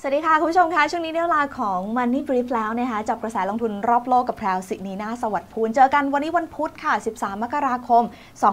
สวัสดีค่ะคุณผู้ชมคะช่วงนี้ได้เวลาของ Money Brief แล้วนะคะจับกระแสลงทุนรอบโลกกับแพรวสินีนาสวัสดิ์พูนเจอกันวันนี้วันพุธค่ะ13 มกราคม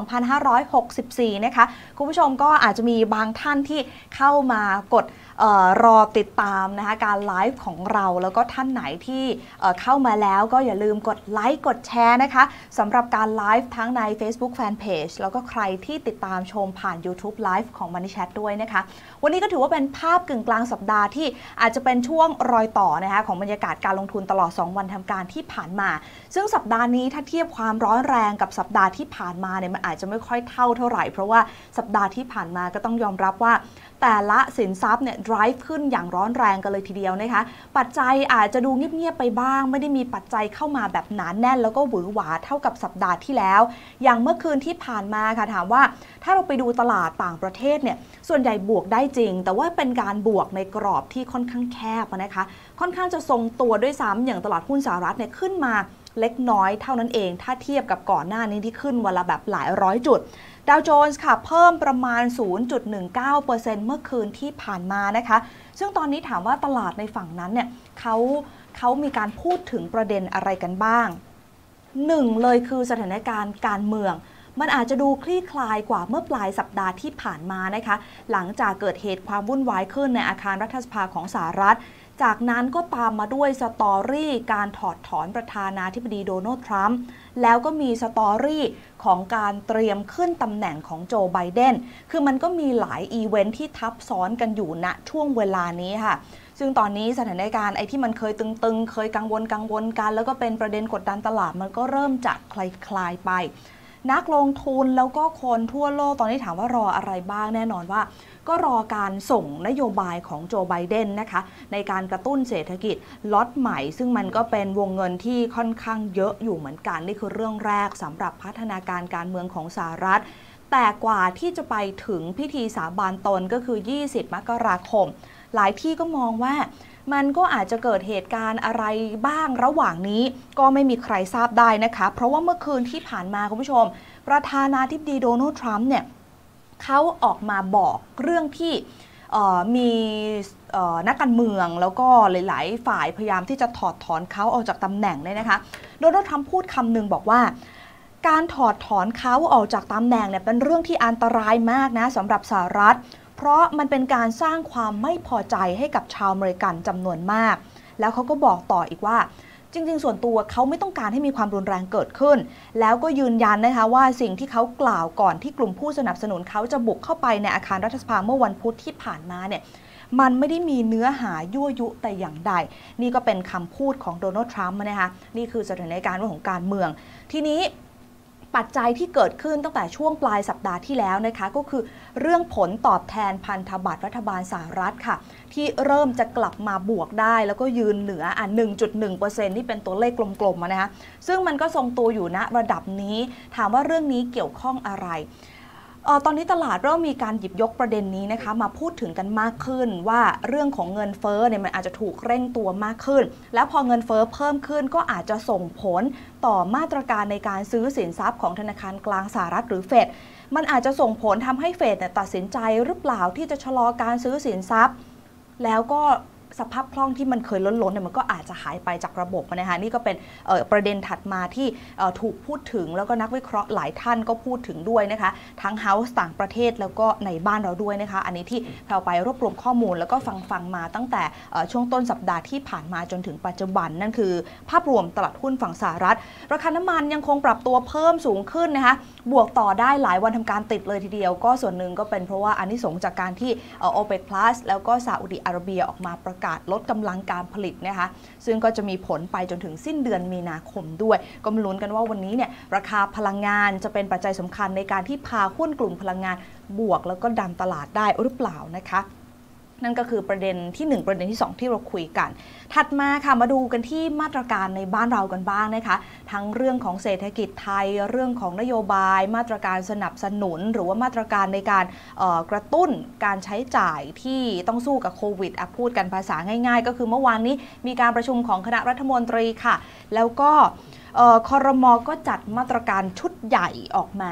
2564 นะคะคุณผู้ชมก็อาจจะมีบางท่านที่เข้ามากดรอติดตามนะคะการไลฟ์ของเราแล้วก็ท่านไหนที่เข้ามาแล้วก็อย่าลืมกดไลค์กดแชร์นะคะสำหรับการไลฟ์ทั้งใน Facebook Fanpage แล้วก็ใครที่ติดตามชมผ่าน YouTube Live ของ Money Chat ด้วยนะคะวันนี้ก็ถือว่าเป็นภาพกึ่งกลางสัปดาห์ที่อาจจะเป็นช่วงรอยต่อนะคะของบรรยากาศการลงทุนตลอด2วันทำการที่ผ่านมาซึ่งสัปดาห์นี้ถ้าเทียบความร้อนแรงกับสัปดาห์ที่ผ่านมาเนี่ยมันอาจจะไม่ค่อยเท่าไหร่เพราะว่าสัปดาห์ที่ผ่านมาก็ต้องยอมรับว่าแต่ละสินทรัพย์เนี่ย drive ขึ้นอย่างร้อนแรงกันเลยทีเดียวนะคะปัจจัยอาจจะดูเงียบๆไปบ้างไม่ได้มีปัจจัยเข้ามาแบบหนาแน่นแล้วก็หวือหวาเท่ากับสัปดาห์ที่แล้วอย่างเมื่อคืนที่ผ่านมาค่ะถามว่าถ้าเราไปดูตลาดต่างประเทศเนี่ยส่วนใหญ่บวกได้จริงแต่ว่าเป็นการบวกในกรอบที่ค่อนข้างแคบนะคะค่อนข้างจะทรงตัวด้วยซ้ำอย่างตลาดหุ้นสหรัฐเนี่ยขึ้นมาเล็กน้อยเท่านั้นเองถ้าเทียบกับก่อนหน้านี้ที่ขึ้นวันละแบบหลายร้อยจุดดาวโจนส์ค่ะเพิ่มประมาณ 0.19% เมื่อคืนที่ผ่านมานะคะซึ่งตอนนี้ถามว่าตลาดในฝั่งนั้นเนี่ยเขามีการพูดถึงประเด็นอะไรกันบ้างหนึ่งเลยคือสถานการณ์การเมืองมันอาจจะดูคลี่คลายกว่าเมื่อปลายสัปดาห์ที่ผ่านมานะคะหลังจากเกิดเหตุความวุ่นวายขึ้นในอาคารรัฐสภาของสหรัฐจากนั้นก็ตามมาด้วยสตอรี่การถอดถอนประธานาธิบดีโดนัลด์ทรัมป์แล้วก็มีสตอรี่ของการเตรียมขึ้นตำแหน่งของโจไบเดนคือมันก็มีหลายอีเวนท์ที่ทับซ้อนกันอยู่ณช่วงเวลานี้ค่ะซึ่งตอนนี้สถานการณ์ไอ้ที่มันเคยตึงๆเคยกังวลกันแล้วก็เป็นประเด็นกดดันตลาดมันก็เริ่มจะคลายไปนักลงทุนแล้วก็คนทั่วโลกตอนนี้ถามว่ารออะไรบ้างแน่นอนว่าก็รอการส่งนโยบายของโจไบเดนนะคะในการกระตุ้นเศรษฐกิจล็อตใหม่ซึ่งมันก็เป็นวงเงินที่ค่อนข้างเยอะอยู่เหมือนกันนี่คือเรื่องแรกสำหรับพัฒนาการการเมืองของสหรัฐแต่กว่าที่จะไปถึงพิธีสาบานตนก็คือ20 มกราคมหลายที่ก็มองว่ามันก็อาจจะเกิดเหตุการณ์อะไรบ้างระหว่างนี้ก็ไม่มีใครทราบได้นะคะเพราะว่าเมื่อคืนที่ผ่านมาคุณผู้ชมประธานาธิบดีโดนัลด์ทรัมป์เนี่ยเขาออกมาบอกเรื่องที่มีนักการเมืองแล้วก็หลายๆฝ่ายพยายามที่จะถอดถอนเขาออกจากตำแหน่งเลยนะคะโดนัลด์ทรัมป์พูดคำหนึ่งบอกว่าการถอดถอนเขาออกจากตำแหน่งเนี่ยเป็นเรื่องที่อันตรายมากนะสำหรับสหรัฐเพราะมันเป็นการสร้างความไม่พอใจให้กับชาวอเมริกันจำนวนมากแล้วเขาก็บอกต่ออีกว่าจริงๆส่วนตัวเขาไม่ต้องการให้มีความรุนแรงเกิดขึ้นแล้วก็ยืนยันนะคะว่าสิ่งที่เขากล่าวก่อนที่กลุ่มผู้สนับสนุนเขาจะบุกเข้าไปในอาคารรัฐสภาเมื่อวันพุธที่ผ่านมาเนี่ยมันไม่ได้มีเนื้อหายั่วยุแต่อย่างใดนี่ก็เป็นคำพูดของโดนัลด์ทรัมป์นะคะนี่คือสถานการณ์ของการเมืองทีนี้ปัจจัยที่เกิดขึ้นตั้งแต่ช่วงปลายสัปดาห์ที่แล้วนะคะก็คือเรื่องผลตอบแทนพันธบัตรรัฐบาลสหรัฐค่ะที่เริ่มจะกลับมาบวกได้แล้วก็ยืนเหนือ1.1% นี่เป็นตัวเลขกลมๆนะคะซึ่งมันก็ทรงตัวอยู่ณระดับนี้ถามว่าเรื่องนี้เกี่ยวข้องอะไรตอนนี้ตลาดเริ่มมีการหยิบยกประเด็นนี้นะคะมาพูดถึงกันมากขึ้นว่าเรื่องของเงินเฟ้อเนี่ยมันอาจจะถูกเร่งตัวมากขึ้นแล้วพอเงินเฟ้อเพิ่มขึ้นก็อาจจะส่งผลต่อมาตรการในการซื้อสินทรัพย์ของธนาคารกลางสหรัฐหรือเฟดมันอาจจะส่งผลทำให้เฟดตัดสินใจหรือเปล่าที่จะชะลอการซื้อสินทรัพย์แล้วก็สภาพคล่องที่มันเคยล้นเนี่ยมันก็อาจจะหายไปจากระบบนะคะนี่ก็เป็นประเด็นถัดมาที่ถูกพูดถึงแล้วก็นักวิเคราะห์หลายท่านก็พูดถึงด้วยนะคะทั้งเฮ้าส์ต่างประเทศแล้วก็ในบ้านเราด้วยนะคะอันนี้ที่เราไปรวบรวมข้อมูลแล้วก็ฟังมาตั้งแต่ช่วงต้นสัปดาห์ที่ผ่านมาจนถึงปัจจุบันนั่นคือภาพรวมตลาดหุ้นฝั่งสหรัฐราคาน้ำมันยังคงปรับตัวเพิ่มสูงขึ้นนะคะบวกต่อได้หลายวันทำการติดเลยทีเดียวก็ส่วนหนึ่งก็เป็นเพราะว่าอานิสงส์จากการที่OPEC Plus แล้วก็ซาอุดิอาระเบียออกมาประกาศลดกำลังการผลิตนะคะซึ่งก็จะมีผลไปจนถึงสิ้นเดือนมีนาคมด้วยก็มาลุ้นกันว่าวันนี้เนี่ยราคาพลังงานจะเป็นปัจจัยสำคัญในการที่พาหุ้นกลุ่มพลังงานบวกแล้วก็ดันตลาดได้หรือเปล่านะคะนั่นก็คือประเด็นที่1ประเด็นที่2ที่เราคุยกันถัดมาค่ะมาดูกันที่มาตรการในบ้านเรากันบ้างนะคะทั้งเรื่องของเศรษฐกิจไทยเรื่องของนโยบายมาตรการสนับสนุนหรือว่ามาตรการในการกระตุ้นการใช้จ่ายที่ต้องสู้กับโควิดพูดกันภาษาง่ายๆก็คือเมื่อวานนี้มีการประชุมของคณะรัฐมนตรีค่ะแล้วก็ครม.ก็จัดมาตรการชุดใหญ่ออกมา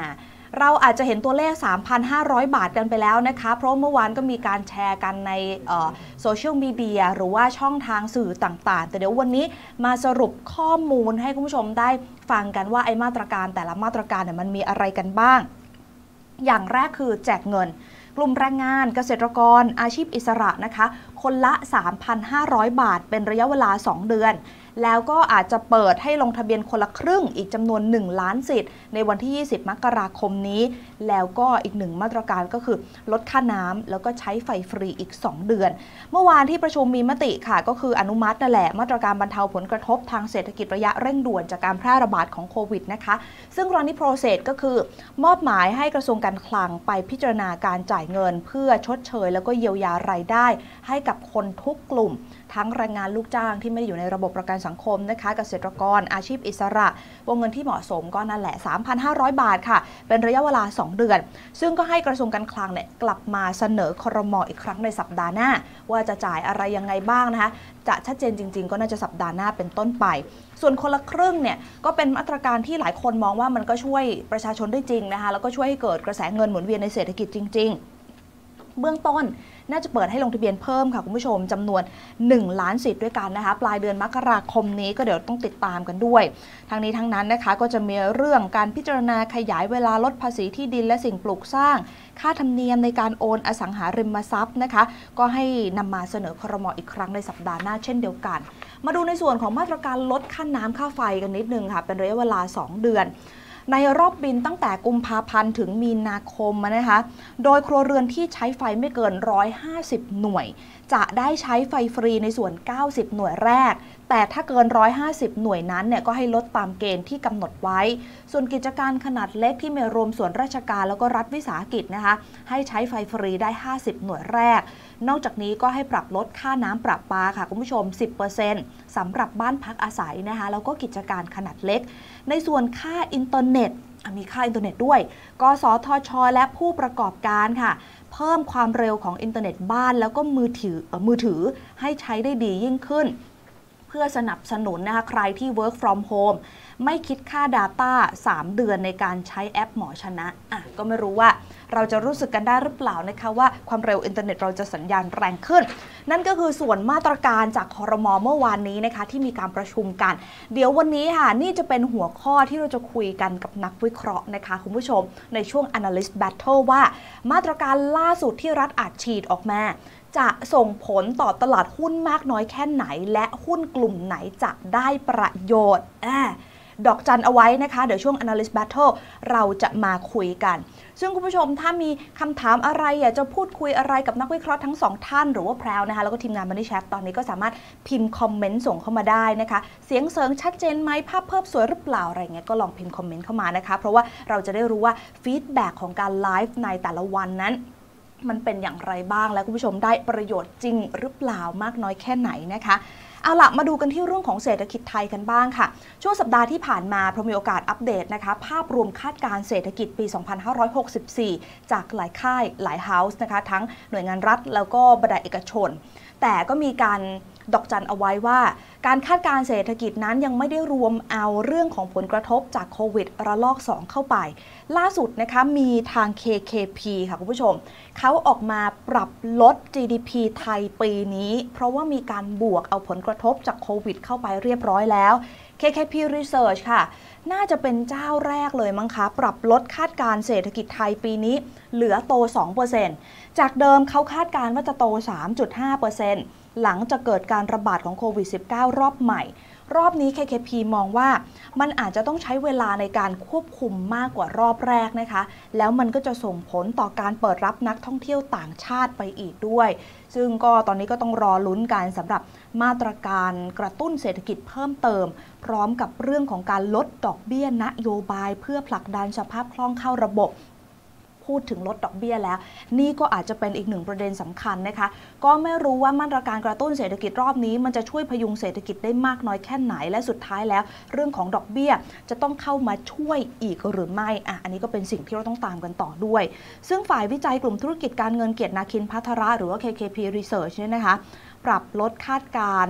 เราอาจจะเห็นตัวเลข 3,500 บาทกันไปแล้วนะคะเพราะเมื่อวานก็มีการแชร์กันในโซเชียลมีเดียหรือว่าช่องทางสื่อต่างๆแต่เดี๋ยววันนี้มาสรุปข้อมูลให้คุณผู้ชมได้ฟังกันว่าไอ้มาตรการแต่ละมาตรการเนี่ยมันมีอะไรกันบ้างอย่างแรกคือแจกเงินกลุ่มแรงงานเกษตรกรอาชีพอิสระนะคะคนละ 3,500 บาทเป็นระยะเวลา 2 เดือนแล้วก็อาจจะเปิดให้ลงทะเบียนคนละครึ่งอีกจำนวน1 ล้านสิทธิ์ในวันที่ 20 มกราคมนี้แล้วก็อีกหนึ่งมาตรการก็คือลดค่าน้ำแล้วก็ใช้ไฟฟรีอีก 2 เดือนเมื่อวานที่ประชุมมีมติค่ะก็คืออนุมัตินั่นแหละมาตรการบรรเทาผลกระทบทางเศรษฐกิจระยะเร่งด่วนจากการแพร่ระบาดของโควิดนะคะซึ่งตอนนี้โปรเซสก็คือมอบหมายให้กระทรวงการคลังไปพิจารณาการจ่ายเงินเพื่อชดเชยแล้วก็เยียวยารายได้ให้กับคนทุกกลุ่มทั้งแรงงานลูกจ้างที่ไม่ได้อยู่ในระบบประกันสังคมนะคะเกษตรกรอาชีพอิสระวงเงินที่เหมาะสมก็นั่นแหละ 3,500 บาทค่ะเป็นระยะเวลา 2 เดือนซึ่งก็ให้กระทรวงการคลังเนี่ยกลับมาเสนอครม.อีกครั้งในสัปดาห์หน้าว่าจะจ่ายอะไรยังไงบ้างนะคะจะชัดเจนจริงๆก็น่าจะสัปดาห์หน้าเป็นต้นไปส่วนคนละครึ่งเนี่ยก็เป็นมาตรการที่หลายคนมองว่ามันก็ช่วยประชาชนได้จริงนะคะแล้วก็ช่วยให้เกิดกระแสเงินหมุนเวียนในเศรษฐกิจจริงๆเบื้องต้นน่าจะเปิดให้ลงทะเบียนเพิ่มค่ะคุณผู้ชมจำนวน1 ล้านสิทธิ์ด้วยกันนะคะปลายเดือนมกราคมนี้ก็เดี๋ยวต้องติดตามกันด้วยทั้งนี้ทั้งนั้นนะคะก็จะมีเรื่องการพิจารณาขยายเวลาลดภาษีที่ดินและสิ่งปลูกสร้างค่าธรรมเนียมในการโอนอสังหาริมทรัพย์นะคะก็ให้นำมาเสนอครม.อีกครั้งในสัปดาห์หน้าเช่นเดียวกันมาดูในส่วนของมาตรการลดค่าน้ำค่าไฟกันนิดนึงค่ะเป็นระยะเวลา2 เดือนในรอบบินตั้งแต่กุมภาพันธ์ถึงมีนาคมนะคะโดยครัวเรือนที่ใช้ไฟไม่เกิน150 หน่วยจะได้ใช้ไฟฟรีในส่วน90 หน่วยแรกแต่ถ้าเกิน150 หน่วยนั้นเนี่ยก็ให้ลดตามเกณฑ์ที่กำหนดไว้ส่วนกิจการขนาดเล็กที่ไม่รวมส่วนราชการแล้วก็รัฐวิสาหกิจนะคะให้ใช้ไฟฟรีได้50 หน่วยแรกนอกจากนี้ก็ให้ปรับลดค่าน้ำประปาค่ะคุณผู้ชม 10% สำหรับบ้านพักอาศัยนะคะแล้วก็กิจการขนาดเล็กในส่วนค่าอินเทอร์เน็ตมีค่าอินเทอร์เน็ตด้วยกสทช.และผู้ประกอบการค่ะเพิ่มความเร็วของอินเทอร์เน็ตบ้านแล้วก็มือถือให้ใช้ได้ดียิ่งขึ้นเพื่อสนับสนุนนะคะใครที่ work from home ไม่คิดค่า Data 3 เดือนในการใช้แอปหมอชนะก็ไม่รู้ว่าเราจะรู้สึกกันได้หรือเปล่านะคะว่าความเร็วอินเทอร์เน็ตเราจะสัญญาณแรงขึ้นนั่นก็คือส่วนมาตรการจากครม.เมื่อวานนี้นะคะที่มีการประชุมกันเดี๋ยววันนี้ค่ะนี่จะเป็นหัวข้อที่เราจะคุยกันกับนักวิเคราะห์นะคะคุณผู้ชมในช่วง Analyst Battle ว่ามาตรการล่าสุดที่รัฐอัดฉีดออกมาจะส่งผลต่อตลาดหุ้นมากน้อยแค่ไหนและหุ้นกลุ่มไหนจะได้ประโยชน์ดอกจันเอาไว้นะคะเดี๋ยวช่วง Analyst Battle เราจะมาคุยกันซึ่งคุณผู้ชมถ้ามีคำถามอะไรอยากจะพูดคุยอะไรกับนักวิเคราะห์ทั้ง2ท่านหรือว่าแพรวนะคะแล้วก็ทีมงานMoney Chatตอนนี้ก็สามารถพิมพ์คอมเมนต์ส่งเข้ามาได้นะคะเสียงเสริงชัดเจนไหมภาพเพิ่มสวยหรือเปล่าอะไรเงี้ยก็ลองพิมพ์คอมเมนต์เข้ามานะคะเพราะว่าเราจะได้รู้ว่าฟีดแบ็กของการไลฟ์ในแต่ละวันนั้นมันเป็นอย่างไรบ้างและคุณผู้ชมได้ประโยชน์จริงหรือเปล่ามากน้อยแค่ไหนนะคะเอาล่ะมาดูกันที่เรื่องของเศรษฐกิจไทยกันบ้างค่ะช่วงสัปดาห์ที่ผ่านมาเรามีโอกาสอัปเดตนะคะภาพรวมคาดการณ์เศรษฐกิจปี 2564 จากหลายค่ายหลายเฮาส์นะคะทั้งหน่วยงานรัฐแล้วก็บรรดาเอกชนแต่ก็มีการดอกจันเอาไว้ว่าการคาดการณ์เศรษฐกิจนั้นยังไม่ได้รวมเอาเรื่องของผลกระทบจากโควิดระลอก 2 เข้าไปล่าสุดนะคะมีทาง KKP ค่ะคุณผู้ชมเขาออกมาปรับลด GDP ไทยปีนี้เพราะว่ามีการบวกเอาผลกระทบจากโควิดเข้าไปเรียบร้อยแล้ว KKP Research ค่ะน่าจะเป็นเจ้าแรกเลยมั้งคะปรับลดคาดการณ์เศรษฐกิจไทยปีนี้เหลือโต 2% จากเดิมเขาคาดการณ์ว่าจะโต 3.5%หลังจากเกิดการระบาดของโควิด -19 รอบใหม่รอบนี้ KKP มองว่ามันอาจจะต้องใช้เวลาในการควบคุมมากกว่ารอบแรกนะคะแล้วมันก็จะส่งผลต่อการเปิดรับนักท่องเที่ยวต่างชาติไปอีกด้วยซึ่งก็ตอนนี้ก็ต้องรอลุ้นกันสำหรับมาตรการกระตุ้นเศรษฐกิจเพิ่มเติมพร้อมกับเรื่องของการลดดอกเบี้ยนโยบายเพื่อผลักดันสภาพคล่องเข้าระบบพูดถึงลดดอกเบี้ยแล้วนี่ก็อาจจะเป็นอีกหนึ่งประเด็นสำคัญนะคะก็ไม่รู้ว่ามาตรการกระตุ้นเศรษฐกิจรอบนี้มันจะช่วยพยุงเศรษฐกิจได้มากน้อยแค่ไหนและสุดท้ายแล้วเรื่องของดอกเบี้ยจะต้องเข้ามาช่วยอีกหรือไม่อันนี้ก็เป็นสิ่งที่เราต้องตามกันต่อด้วยซึ่งฝ่ายวิจัยกลุ่มธุรกิจการเงินเกียรตินาคินภัทระหรือว่า KKP Research เนี่ยนะคะปรับลดคาดการณ์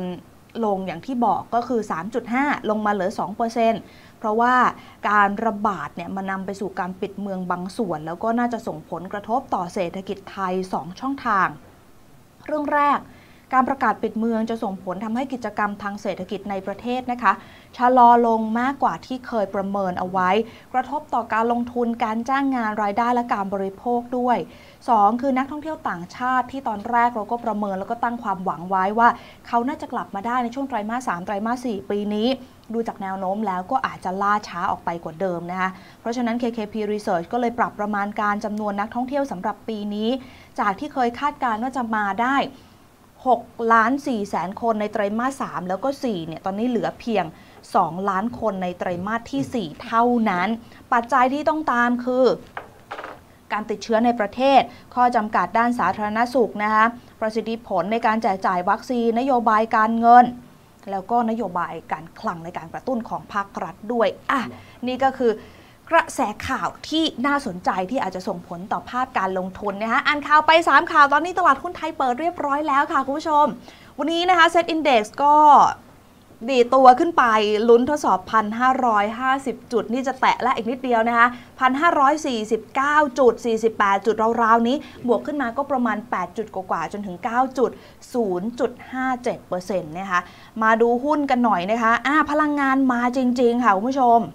ลงอย่างที่บอกก็คือ 3.5 ลงมาเหลือ 2%เพราะว่าการระบาดเนี่ยมันนำไปสู่การปิดเมืองบางส่วนแล้วก็น่าจะส่งผลกระทบต่อเศรษฐกิจไทย 2 ช่องทางเรื่องแรกการประกาศปิดเมืองจะส่งผลทำให้กิจกรรมทางเศรษฐกิจในประเทศนะคะชะลอลงมากกว่าที่เคยประเมินเอาไว้กระทบต่อการลงทุนการจ้างงานรายได้และการบริโภคด้วย 2 คือนักท่องเที่ยวต่างชาติที่ตอนแรกเราก็ประเมินแล้วก็ตั้งความหวังไว้ว่าเขาน่าจะกลับมาได้ในช่วงไตรมาส 3 ไตรมาส 4 ปีนี้ดูจากแนวโน้มแล้วก็อาจจะล่าช้าออกไปกว่าเดิมนะคะเพราะฉะนั้น KKP Research ก็เลยปรับประมาณการจำนวนนักท่องเที่ยวสำหรับปีนี้จากที่เคยคาดการณ์ว่าจะมาได้6,400,000 คนในไตรมาส 3 แล้วก็ 4 เนี่ย ตอนนี้เหลือเพียง 2 ล้านคนในไตรมาสที่ 4 เท่านั้น ปัจจัยที่ต้องตามคือการติดเชื้อในประเทศ ข้อจำกัดด้านสาธารณสุขนะคะ ประสิทธิผลในการแจกจ่ายวัคซีน นโยบายการเงิน แล้วก็นโยบายการคลังในการกระตุ้นของภาครัฐด้วยนี่ก็คือกระแสข่าวที่น่าสนใจที่อาจจะส่งผลต่อภาพการลงทุนนะคะอ่านข่าวไป3ข่าวตอนนี้ตลาดหุ้นไทยเปิดเรียบร้อยแล้วค่ะคุณผู้ชมวันนี้นะคะเซ็ตอินเด็กซ์ก็ดีตัวขึ้นไปลุ้นทดสอบ 1,550 จุดนี่จะแตะและอีกนิดเดียวนะคะ 1,549 จุด 48 จุดราวๆนี้บวกขึ้นมาก็ประมาณ 8 จุดกว่าจนถึง 9 จุด 0.57% นะคะมาดูหุ้นกันหน่อยนะคะพลังงานมาจริงๆค่ะคุณผู้ชม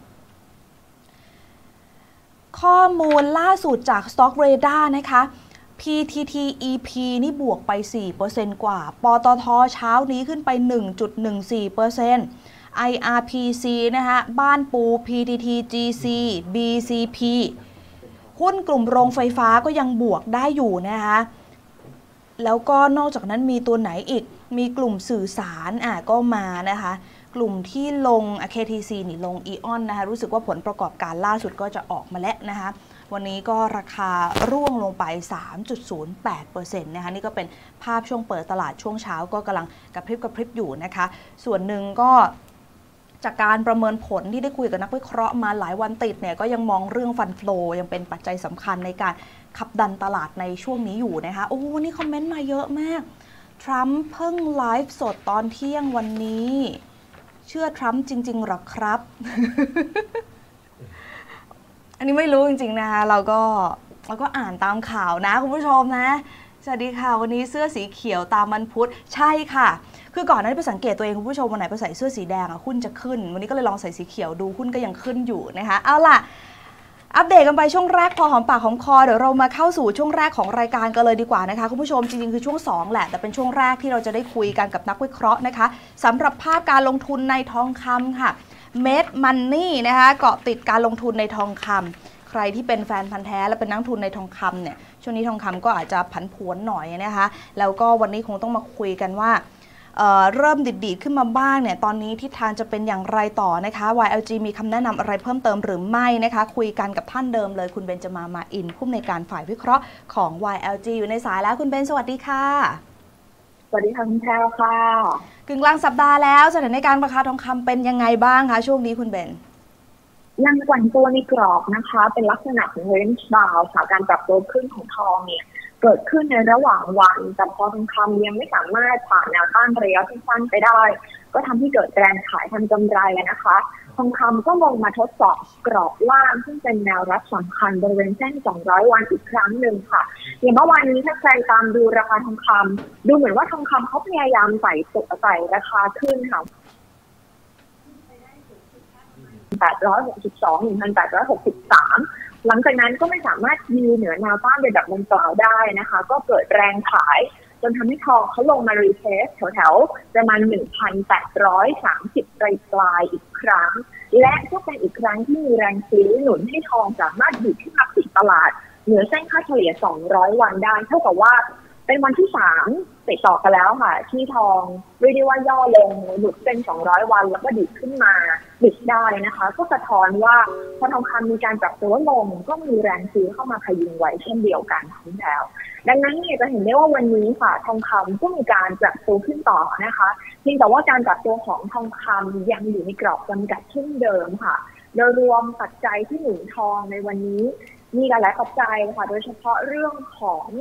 ข้อมูลล่าสุดจาก Stock Radar นะคะ PTTEP นี่บวกไป 4% กว่า ปตท.เช้านี้ขึ้นไป 1.14% IRPC นะคะบ้านปู PTTGC BCP หุ้นกลุ่มโรงไฟฟ้าก็ยังบวกได้อยู่นะคะแล้วก็นอกจากนั้นมีตัวไหนอีกมีกลุ่มสื่อสารก็มานะคะกลุ่มที่ลง KTC นี่ลง EON นะคะรู้สึกว่าผลประกอบการล่าสุดก็จะออกมาแล้วนะคะวันนี้ก็ราคาร่วงลงไป 3.08% นะคะนี่ก็เป็นภาพช่วงเปิดตลาดช่วงเช้าก็กำลังกระพริบอยู่นะคะส่วนหนึ่งก็จากการประเมินผลที่ได้คุยกับนักวิเคราะห์มาหลายวันติดเนี่ยก็ยังมองเรื่องฟันโฟลยังเป็นปัจจัยสำคัญในการขับดันตลาดในช่วงนี้อยู่นะคะวันนี้คอมเมนต์มาเยอะมากทรัมป์เพิ่งไลฟ์สดตอนเที่ยงวันนี้เชื่อทรัมป์จริงๆหรอครับ อันนี้ไม่รู้จริงๆนะคะเราก็อ่านตามข่าวนะคุณผู้ชมนะสวัสดีค่ะวันนี้เสื้อสีเขียวตามวันพุธใช่ค่ะคือก่อนหน้านี้ไปสังเกตตัวเองคุณผู้ชมวันไหนไปใส่เสื้อสีแดงหุ้นจะขึ้นวันนี้ก็เลยลองใส่สีเขียวดูหุ้นก็ยังขึ้นอยู่นะคะเอาล่ะอัปเดตกันไปช่วงแรกพอหอมปากหอมคอเดี๋ยวเรามาเข้าสู่ช่วงแรกของรายการกันเลยดีกว่านะคะคุณผู้ชมจริงๆคือช่วง2แหละแต่เป็นช่วงแรกที่เราจะได้คุยกันกับนักวิเคราะห์นะคะสำหรับภาพการลงทุนในทองคำค่ะเม็ดมันนี่นะคะเกาะติดการลงทุนในทองคำใครที่เป็นแฟนพันธุ์แท้และเป็นนักทุนในทองคำเนี่ยช่วงนี้ทองคำก็อาจจะผันผวนหน่อยนะคะแล้วก็วันนี้คงต้องมาคุยกันว่าเริ่มดีดขึ้นมาบ้างเนี่ยตอนนี้ทิศทางจะเป็นอย่างไรต่อนะคะ YLG มีคำแนะนำอะไรเพิ่มเติมหรือไม่นะคะคุยกันกับท่านเดิมเลยคุณเบนจมามาอินผู้อำนวยการฝ่ายวิเคราะห์ของ YLG อยู่ในสายแล้วคุณเบนสวัสดีค่ะสวัสดีค่ะคุณแพรวค่ะกึ่งกลางสัปดาห์แล้วสถานการณ์ราคาทองคำเป็นยังไงบ้างคะช่วงนี้คุณเบนยังกวันตัวในกรอบนะคะเป็นลักษณะของ range bound ค่ะการปรับตัวขึ้นของทองเนี่ยเกิดขึ้นในระหว่างวันแต่พอทองคำยังไม่สามารถผ่านแนวต้านระยะสั้นไปได้ก็ทำให้เกิดแรงขายทำกำไรนะคะทองคำก็ลงมาทดสอบกรอบล่างซึ่งเป็นแนวรับสำคัญบริเวณเส้น200วันอีกครั้งหนึ่งค่ะอย่างเมื่อวานนี้ถ้าใครตามดูราคาทองคำดูเหมือนว่าทองคำเขาพยายามใส่ราคาขึ้นค่ะ862 1,863 หลังจากนั้นก็ไม่สามารถยืนเหนือแนวต้านระดับดังกล่าวได้นะคะก็เกิดแรงขายจนทำให้ทองเขาลงมารีเทสแถวๆประมาณ 1,830 ปลายอีกครั้งและก็เป็นอีกครั้งที่มีแรงซื้อหนุนให้ทองสามารถอยู่ที่มาปิดตลาดเหนือเส้นค่าเฉลี่ย200วันได้เท่ากับว่าเป็นวันที่3ติดต่อกันแล้วค่ะที่ทองเรียกได้ว่าย่อลงหลุดเส้น200วันแล้วก็ดิบขึ้นมาดิบได้นะคะก็สะท้อนว่าพอทองคำมีการปรับตัวลงก็มีแรงซื้อเข้ามาพยุงไว้เช่นเดียวกันทั้งแล้วดังนั้นเนี่ยจะเห็นได้ว่าวันนี้ค่ะทองคำก็มีการปรับตัวขึ้นต่อนะคะเพียงแต่ว่าการปรับตัวของทองคำยังอยู่ในกรอบจำกัดเช่นเดิมค่ะโดยรวมปัจจัยที่หนุนทองในวันนี้มีหลายปัจจัยค่ะโดยเฉพาะเรื่องของ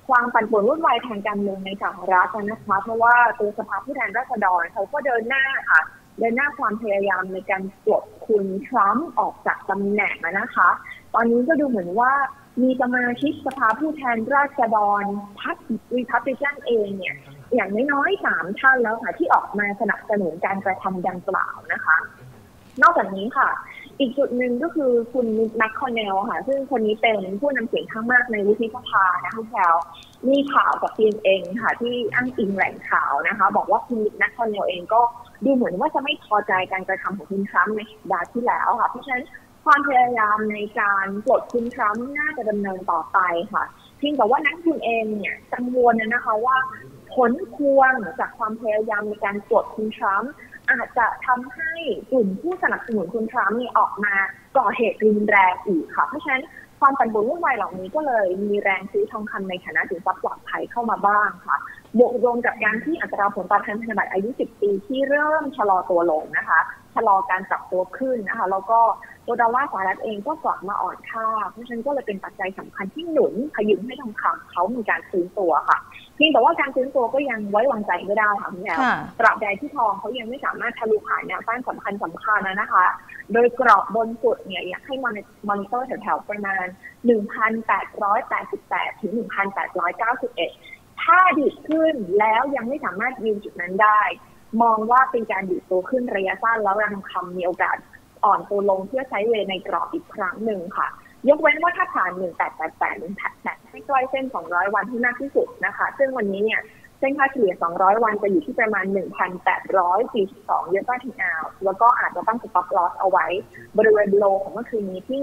ความปั่นป่วนวุ่นวายทางการเมืองในสหรัฐนะคะเพราะว่าตัวสภาผู้แทนราษฎรเขาก็เดินหน้าค่ะเดินหน้าความพยายามในการปลดคุณทรัมป์ออกจากตำแหน่งนะคะตอนนี้ก็ดูเหมือนว่ามีสมาชิกสภาผู้แทนราษฎรพรรครีพับลิกันเองเนี่ยอย่างน้อยๆ3 ท่านแล้วค่ะที่ออกมาสนับสนุนการกระทำดังกล่าวนะคะนอกจากนี้ค่ะอีกจุดหนึ่งก็คือคุณแมคคอนเนลค่ะซึ่งคนนี้เป็นผู้นำเสียงข้างมากในวุฒิสภานะคะแถวมีข่าวจาก CNN ค่ะที่อ้างอิงแหล่งข่าวนะคะบอกว่าคุณแมคคอนเนลเองก็ดูเหมือนว่าจะไม่พอใจการกระทำของคุณทรัมป์ในสัปดาห์ที่แล้วค่ะเพราะฉะนั้นความพยายามในการปลดคุณทรัมป์น่าจะดำเนินต่อไปค่ะเพียงแต่ว่านักทุนเองเนี่ยกังวลนะคะว่าผลพวงจากความพยายามในการปลดคุณทรัมป์อาจจะทำให้กลุ่มผู้สนับสนุนคุณทรัมป์ออกมาก่อเหตุรุนแรงอีกค่ะเพราะฉะนั้นความปั่นป่วนวุ่นวายเหล่านี้ก็เลยมีแรงซื้อทองคำในฐานะสินทรัพย์ปลอดภัยเข้ามาบ้างค่ะบวกรวมกับการที่อัตราผลตอบแทนพันธบัตรอายุ10 ปีที่เริ่มชะลอตัวลงนะคะชะลอการปรับตัวขึ้นนะคะแล้วก็ตัวดอลลาร์สหรัฐเองก็กลับมาอ่อนค่าเพราะฉะนั้นก็เลยเป็นปัจจัยสำคัญที่หนุนพยุงให้ทองคำเขามีการฟื้นตัวค่ะเพียงแต่ว่าการฟื้นตัวก็ยังไว้วางใจไม่ได้ค่ะพี่แอลตราบใดที่ทองเขายังไม่สามารถทะลุผ่านแนวต้านสำคัญนะคะโดยกรอบบนสุดเนี่ยอยากให้มอนิเตอร์แถวๆประมาณ 1,888 ถึง 1,891 ถ้าดีดขึ้นแล้วยังไม่สามารถยืนจุดนั้นได้มองว่าเป็นการดีดตัวขึ้นระยะสั้นแล้วทองคำมีโอกาสอ่อนตัวลงเพื่อใช้เวในกรอบอีกครั้งหนึ่งค่ะยกเว้นว่าถ้าผ่าน 1888 ให้ใกล้เส้น200 วันที่มากที่สุดนะคะซึ่งวันนี้เนี่ยเส้นค่าเฉลี่ย200 วันจะอยู่ที่ประมาณ 1,842 US ถึงอาวแล้วก็อาจจะต้องสต็อปลอสเอาไว้บริเวณโลของเมื่อคืนนี้ที่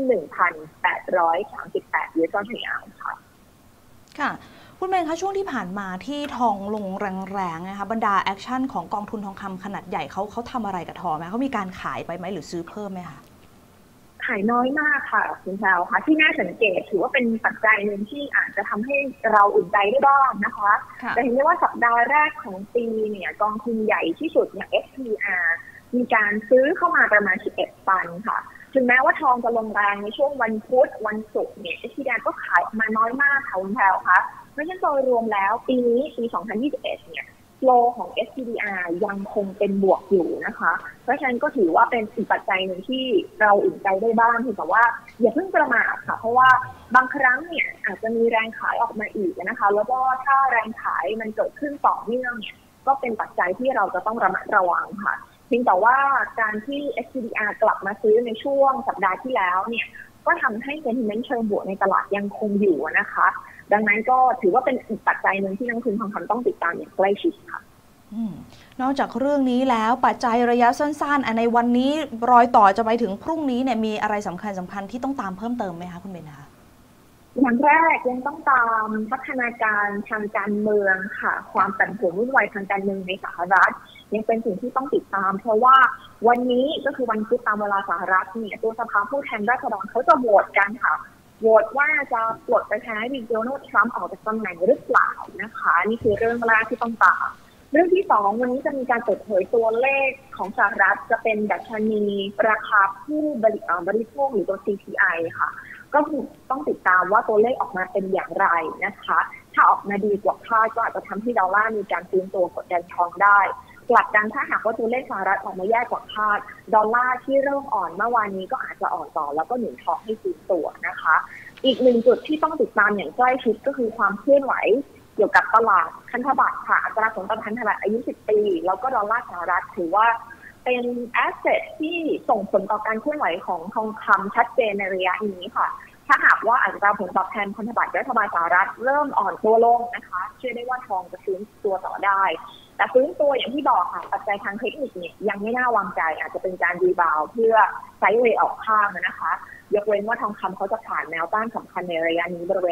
1,838 US ถึงอาวค่ะค่ะคุณเบนคะช่วงที่ผ่านมาที่ทองลงแรงๆนะคะบรรดาแอคชั่นของกองทุนทองคำขนาดใหญ่เขาทำอะไรกับทองไหมเขามีการขายไปไหมหรือซื้อเพิ่มไหมคะขายน้อยมากค่ะคุณแพลวค่ะที่น่าสังเกตถือว่าเป็นปัจจัยหนึ่งที่อาจจะทำให้เราอุ่นใจได้บ้างนะคะแต่เห็นได้ว่าสัปดาห์แรกของปีเนี่ยกองทุนใหญ่ที่สุดอย่าง SPR มีการซื้อเข้ามาประมาณ11 ตันค่ะถึงแม้ว่าทองจะลงแรงในช่วงวันพุธวันศุกร์เนี่ย SPR ก็ขายออกมาน้อยมากค่ะคุณแพลวค่ะเพราะฉะนั้นโดยรวมแล้วปีนี้ปี 2021 เนี่ยโฟลของ SPDR ยังคงเป็นบวกอยู่นะคะเพราะฉะนั้นก็ถือว่าเป็นอีกปัจจัยหนึ่งที่เราอุ่นใจได้บ้างแต่ว่าอย่าเพิ่งประมาทค่ะเพราะว่าบางครั้งเนี่ยอาจจะมีแรงขายออกมาอีกนะคะแล้วก็ถ้าแรงขายมันเกิดขึ้นต่อเนื่องเนี่ยก็เป็นปัจจัยที่เราจะต้องระมัดระวังค่ะเพียงแต่ว่าการที่ SPDR กลับมาซื้อในช่วงสัปดาห์ที่แล้วเนี่ยก็ทำให้ sentiment เชิงบวกในตลาดยังคงอยู่นะคะดังนั้นก็ถือว่าเป็นอีกปัจจัยหนึ่งที่นักลงทุนทองคำต้องติดตามอย่างใกล้ชิดค่ะนอกจากเรื่องนี้แล้วปัจจัยระยะสั้นๆในวันนี้รอยต่อจะไปถึงพรุ่งนี้เนี่ยมีอะไรสำคัญที่ต้องตามเพิ่มเติมไหมคะคุณเบนคะอย่างแรกยังต้องตามพัฒนาการทางการเมืองค่ะความปั่นป่วนวุ่นวายทางการเมืองในสหรัฐยังเป็นสิ่งที่ต้องติดตามเพราะว่าวันนี้ก็คือวันพุธตามเวลาสหรัฐเนี่ยตัวสภาผู้แทนราษฎรเขาจะโหวตกันค่ะโหวตว่าจะปลดประธานาธิบดีโดนัลด์ทรัมป์ออกจากตำแหน่งหรือเปล่านะคะนี่คือเรื่องแรกที่ต้องตามเรื่องที่2วันนี้จะมีการเปิดเผยตัวเลขของสหรัฐจะเป็นดัชนีราคาผู้บริโภคหรือตัว CPI ค่ะก็ต้องติดตามว่าตัวเลขออกมาเป็นอย่างไรนะคะถ้าออกมาดีกว่าคาดก็อาจจะทำให้ดอลลาร์มีการฟื้นตัวกดดันทองได้กลับกันถ้าหากว่าตัวเลขสหรัฐออกมาแย่กว่าคาดดอลลาร์ที่เริ่มอ่อนเมื่อวานนี้ก็อาจจะอ่อนต่อแล้วก็หนุนทองให้ฟื้นตัวนะคะอีกหนึ่งจุดที่ต้องติดตามอย่างใกล้ชิดก็คือความเคลื่อนไหวเกี่ยวกับตลาดพันธบัตรค่ะอัตราผลตอบแทนพันธบัตรอายุ10 ปีแล้วก็ดอลลาร์สหรัฐถือว่าเป็นแอสเซทที่ส่งผลต่อการเคลื่อนไหวของทองคำชัดเจนในระยะนี้ค่ะถ้าหากว่าอัตราผลตอบแทนพันธบัตรรัฐบาลสหรัฐเริ่มอ่อนตัวลงนะคะเชื่อได้ว่าทองจะฟื้นตัวต่อได้แต่ฟื้นตัวอย่างที่บอกค่ะปัจจัยทางเทคนิคเนี่ยยังไม่น่าวางใจอาจจะเป็นการรีบาวเพื่อไซด์เวย์ออกข้างนะคะยกเว้นว่าทองคำเขาจะผ่านแนวต้านสำคัญในระยะนี้บริเวณ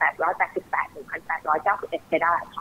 1,888 1,891 ไปได้ค่ะ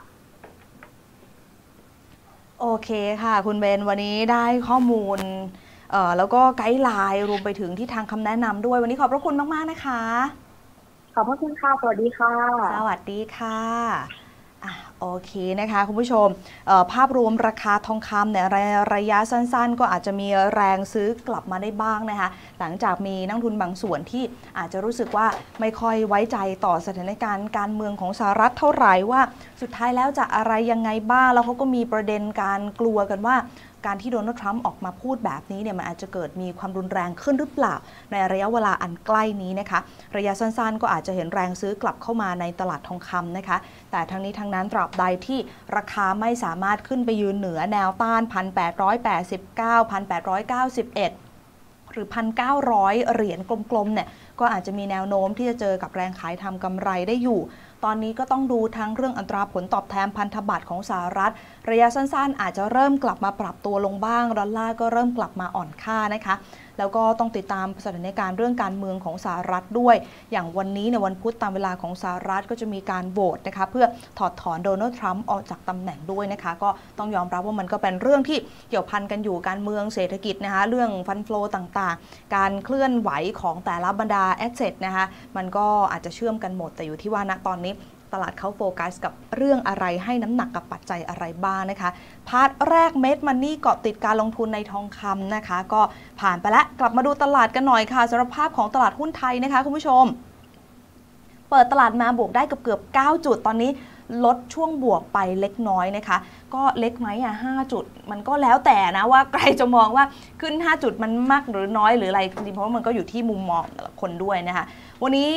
โอเคค่ะคุณเบนวันนี้ได้ข้อมูลแล้วก็ไกด์ไลน์รวมไปถึงที่ทางคำแนะนำด้วยวันนี้ขอบพระคุณมากๆนะคะขอบพระคุณค่ะสวัสดีค่ะสวัสดีค่ะโอเคนะคะคุณผู้ชมภาพรวมราคาทองคำในระยะสั้นๆก็อาจจะมีแรงซื้อกลับมาได้บ้างนะคะหลังจากมีนักทุนบางส่วนที่อาจจะรู้สึกว่าไม่ค่อยไว้ใจต่อสถานการณ์การเมืองของสหรัฐเท่าไหร่ว่าสุดท้ายแล้วจะอะไรยังไงบ้างแล้วเขาก็มีประเด็นการกลัวกันว่าการที่โดนัลด์ทรัมป์ออกมาพูดแบบนี้เนี่ยมันอาจจะเกิดมีความรุนแรงขึ้นหรือเปล่าในระยะเวลาอันใกล้นี้นะคะระยะสั้นๆก็อาจจะเห็นแรงซื้อกลับเข้ามาในตลาดทองคำนะคะแต่ทั้งนี้ทั้งนั้นตราบใดที่ราคาไม่สามารถขึ้นไปยืนเหนือแนวต้าน 1,889 1,891 หรือ 1,900 เหรียญกลมๆเนี่ยก็อาจจะมีแนวโน้มที่จะเจอกับแรงขายทำกำไรได้อยู่ตอนนี้ก็ต้องดูทั้งเรื่องอัตราผลตอบแทนพันธบัตรของสหรัฐระยะสั้นๆอาจจะเริ่มกลับมาปรับตัวลงบ้างดอลลาร์ก็เริ่มกลับมาอ่อนค่านะคะแล้วก็ต้องติดตามสถานการณ์เรื่องการเมืองของสหรัฐด้วยอย่างวันนี้ในวันพุธตามเวลาของสหรัฐก็จะมีการโหวตนะคะเพื่อถอดถอนโดนัลด์ทรัมป์ออกจากตำแหน่งด้วยนะคะก็ต้องยอมรับว่ามันก็เป็นเรื่องที่เกี่ยวพันกันอยู่การเมืองเศรษฐกิจนะคะเรื่องฟันโฟลต่างๆการเคลื่อนไหวของแต่ละบรรดาแอสเซทนะคะมันก็อาจจะเชื่อมกันหมดแต่อยู่ที่ว่าณตอนนี้ตลาดเขาโฟกัสกับเรื่องอะไรให้น้ำหนักกับปัจจัยอะไรบ้างนะคะพาร์ทแรกเม็ดมันนี่เกาะติดการลงทุนในทองคำนะคะก็ผ่านไปแล้วกลับมาดูตลาดกันหน่อยค่ะสำหรับภาพของตลาดหุ้นไทยนะคะคุณผู้ชมเปิดตลาดมาบวกได้เกือบ9จุดตอนนี้ลดช่วงบวกไปเล็กน้อยนะคะก็เล็กไหม5จุดมันก็แล้วแต่นะว่าใครจะมองว่าขึ้น5จุดมันมากหรือน้อยหรืออะไรจริงๆเพราะว่ามันก็อยู่ที่มุมมองแต่ละคนด้วยนะคะวันนี้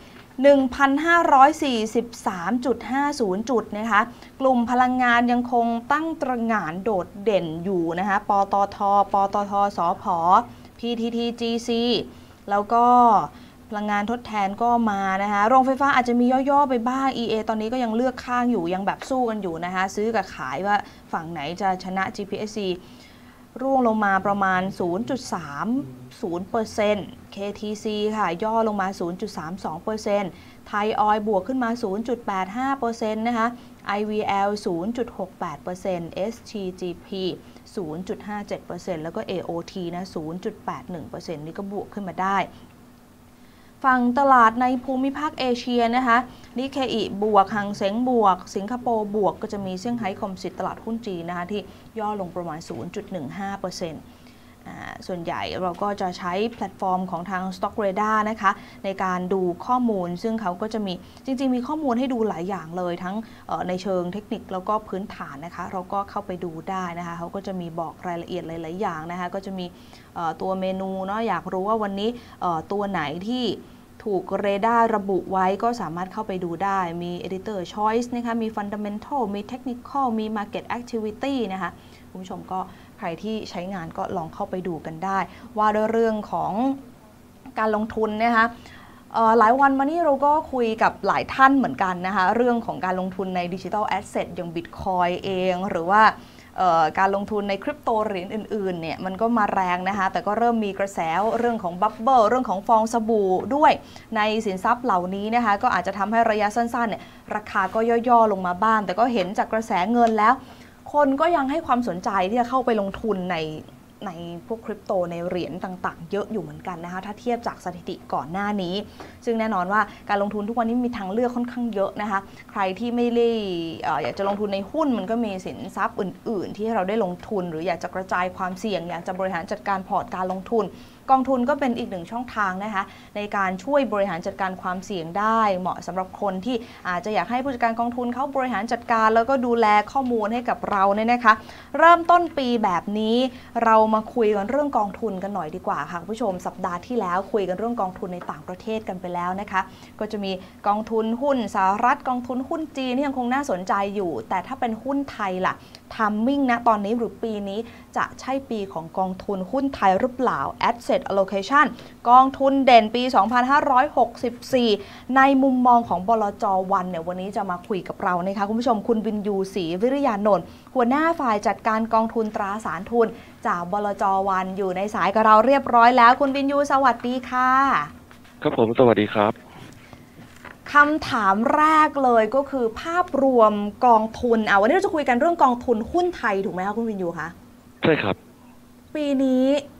1,543.50 จุดนะคะกลุ่มพลังงานยังคงตั้งตระหง่านโดดเด่นอยู่นะคะปตท.สผ. PTTGC แล้วก็พลังงานทดแทนก็มานะคะโรงไฟฟ้าอาจจะมีย่อๆไปบ้าง EA ตอนนี้ก็ยังเลือกข้างอยู่ยังแบบสู้กันอยู่นะคะซื้อกับขายว่าฝั่งไหนจะชนะ GPSCร่วงลงมาประมาณ 0.30% KTC ค่ะย่อลงมา 0.32% ไทยออยล์บวกขึ้นมา 0.85% นะคะ IVL 0.68% STGP 0.57% แล้วก็ AOT นะ 0.81% นี่ก็บวกขึ้นมาได้ฝั่งตลาดในภูมิภาคเอเชียนะคะนิเคอิบวกหังเส็งบวกสิงคโปร์บวกก็จะมีเซี่ยงไฮ้คอมโพสิตตลาดหุ้นจีนนะคะที่ย่อลงประมาณ 0.15%ส่วนใหญ่เราก็จะใช้แพลตฟอร์มของทาง Stock Radar นะคะในการดูข้อมูลซึ่งเขาก็จะมีจริงๆมีข้อมูลให้ดูหลายอย่างเลยทั้งในเชิงเทคนิคแล้วก็พื้นฐานนะคะเราก็เข้าไปดูได้นะคะเขาก็จะมีบอกรายละเอียดหลายๆอย่างนะคะก็จะมีตัวเมนูเนาะอยากรู้ว่าวันนี้ตัวไหนที่ถูกเรดาร์ระบุไว้ก็สามารถเข้าไปดูได้มี Editor Choice นะคะมี Fundamental มี Technical มี Market Activity นะคะคุณผู้ชมก็ใครที่ใช้งานก็ลองเข้าไปดูกันได้ว่าด้วยเรื่องของการลงทุนนะคะหลายวันมานี้เราก็คุยกับหลายท่านเหมือนกันนะคะเรื่องของการลงทุนในดิจิทัลแอสเซทอย่าง Bitcoin เองหรือว่าการลงทุนในคริปโตเหรียญอื่นๆเนี่ยมันก็มาแรงนะคะแต่ก็เริ่มมีกระแสเรื่องของบับเบิลเรื่องของฟองสบู่ด้วยในสินทรัพย์เหล่านี้นะคะก็อาจจะทำให้ระยะสั้นๆเนี่ยราคาก็ย่อๆลงมาบ้างแต่ก็เห็นจากกระแสเงินแล้วคนก็ยังให้ความสนใจที่จะเข้าไปลงทุนในพวกคริปโตในเหรียญต่างๆเยอะอยู่เหมือนกันนะคะถ้าเทียบจากสถิติก่อนหน้านี้ซึ่งแน่นอนว่าการลงทุนทุกวันนี้มีทางเลือกค่อนข้างเยอะนะคะใครที่ไม่ได้อยากจะลงทุนในหุ้นมันก็มีสินทรัพย์อื่นๆที่เราได้ลงทุนหรืออยากจะกระจายความเสี่ยงอยากจะบริหารจัดการพอร์ตการลงทุนกองทุนก็เป็นอีกหนึ่งช่องทางนะคะในการช่วยบริหารจัดการความเสี่ยงได้เหมาะสำหรับคนที่อาจจะอยากให้ผู้จัดการกองทุนเขาบริหารจัดการแล้วก็ดูแลข้อมูลให้กับเราเนี่ยนะคะเริ่มต้นปีแบบนี้เรามาคุยกันเรื่องกองทุนกันหน่อยดีกว่าค่ะคุณผู้ชมสัปดาห์ที่แล้วคุยกันเรื่องกองทุนในต่างประเทศกันไปแล้วนะคะก็จะมีกองทุนหุ้นสหรัฐกองทุนหุ้นจีนที่ยังคงน่าสนใจอยู่แต่ถ้าเป็นหุ้นไทยล่ะทัมมิ่งนะตอนนี้หรือปีนี้จะใช่ปีของกองทุนหุ้นไทยหรือเปล่า Asset Allocation กองทุนเด่นปี 2564 ในมุมมองของบลจ.วันเนี่ยวันนี้จะมาคุยกับเรานะคะคุณผู้ชมคุณวินยูศรีวิริยานนท์หัวหน้าฝ่ายจัดการกองทุนตราสารทุนจากบลจ.วันอยู่ในสายกับเราเรียบร้อยแล้วคุณวินยูสวัสดีค่ะครับผมสวัสดีครับคำถามแรกเลยก็คือภาพรวมกองทุนวันนี้เราจะคุยกันเรื่องกองทุนหุ้นไทยถูกไหมคะคุณวินยูคะใช่ครับปีนี้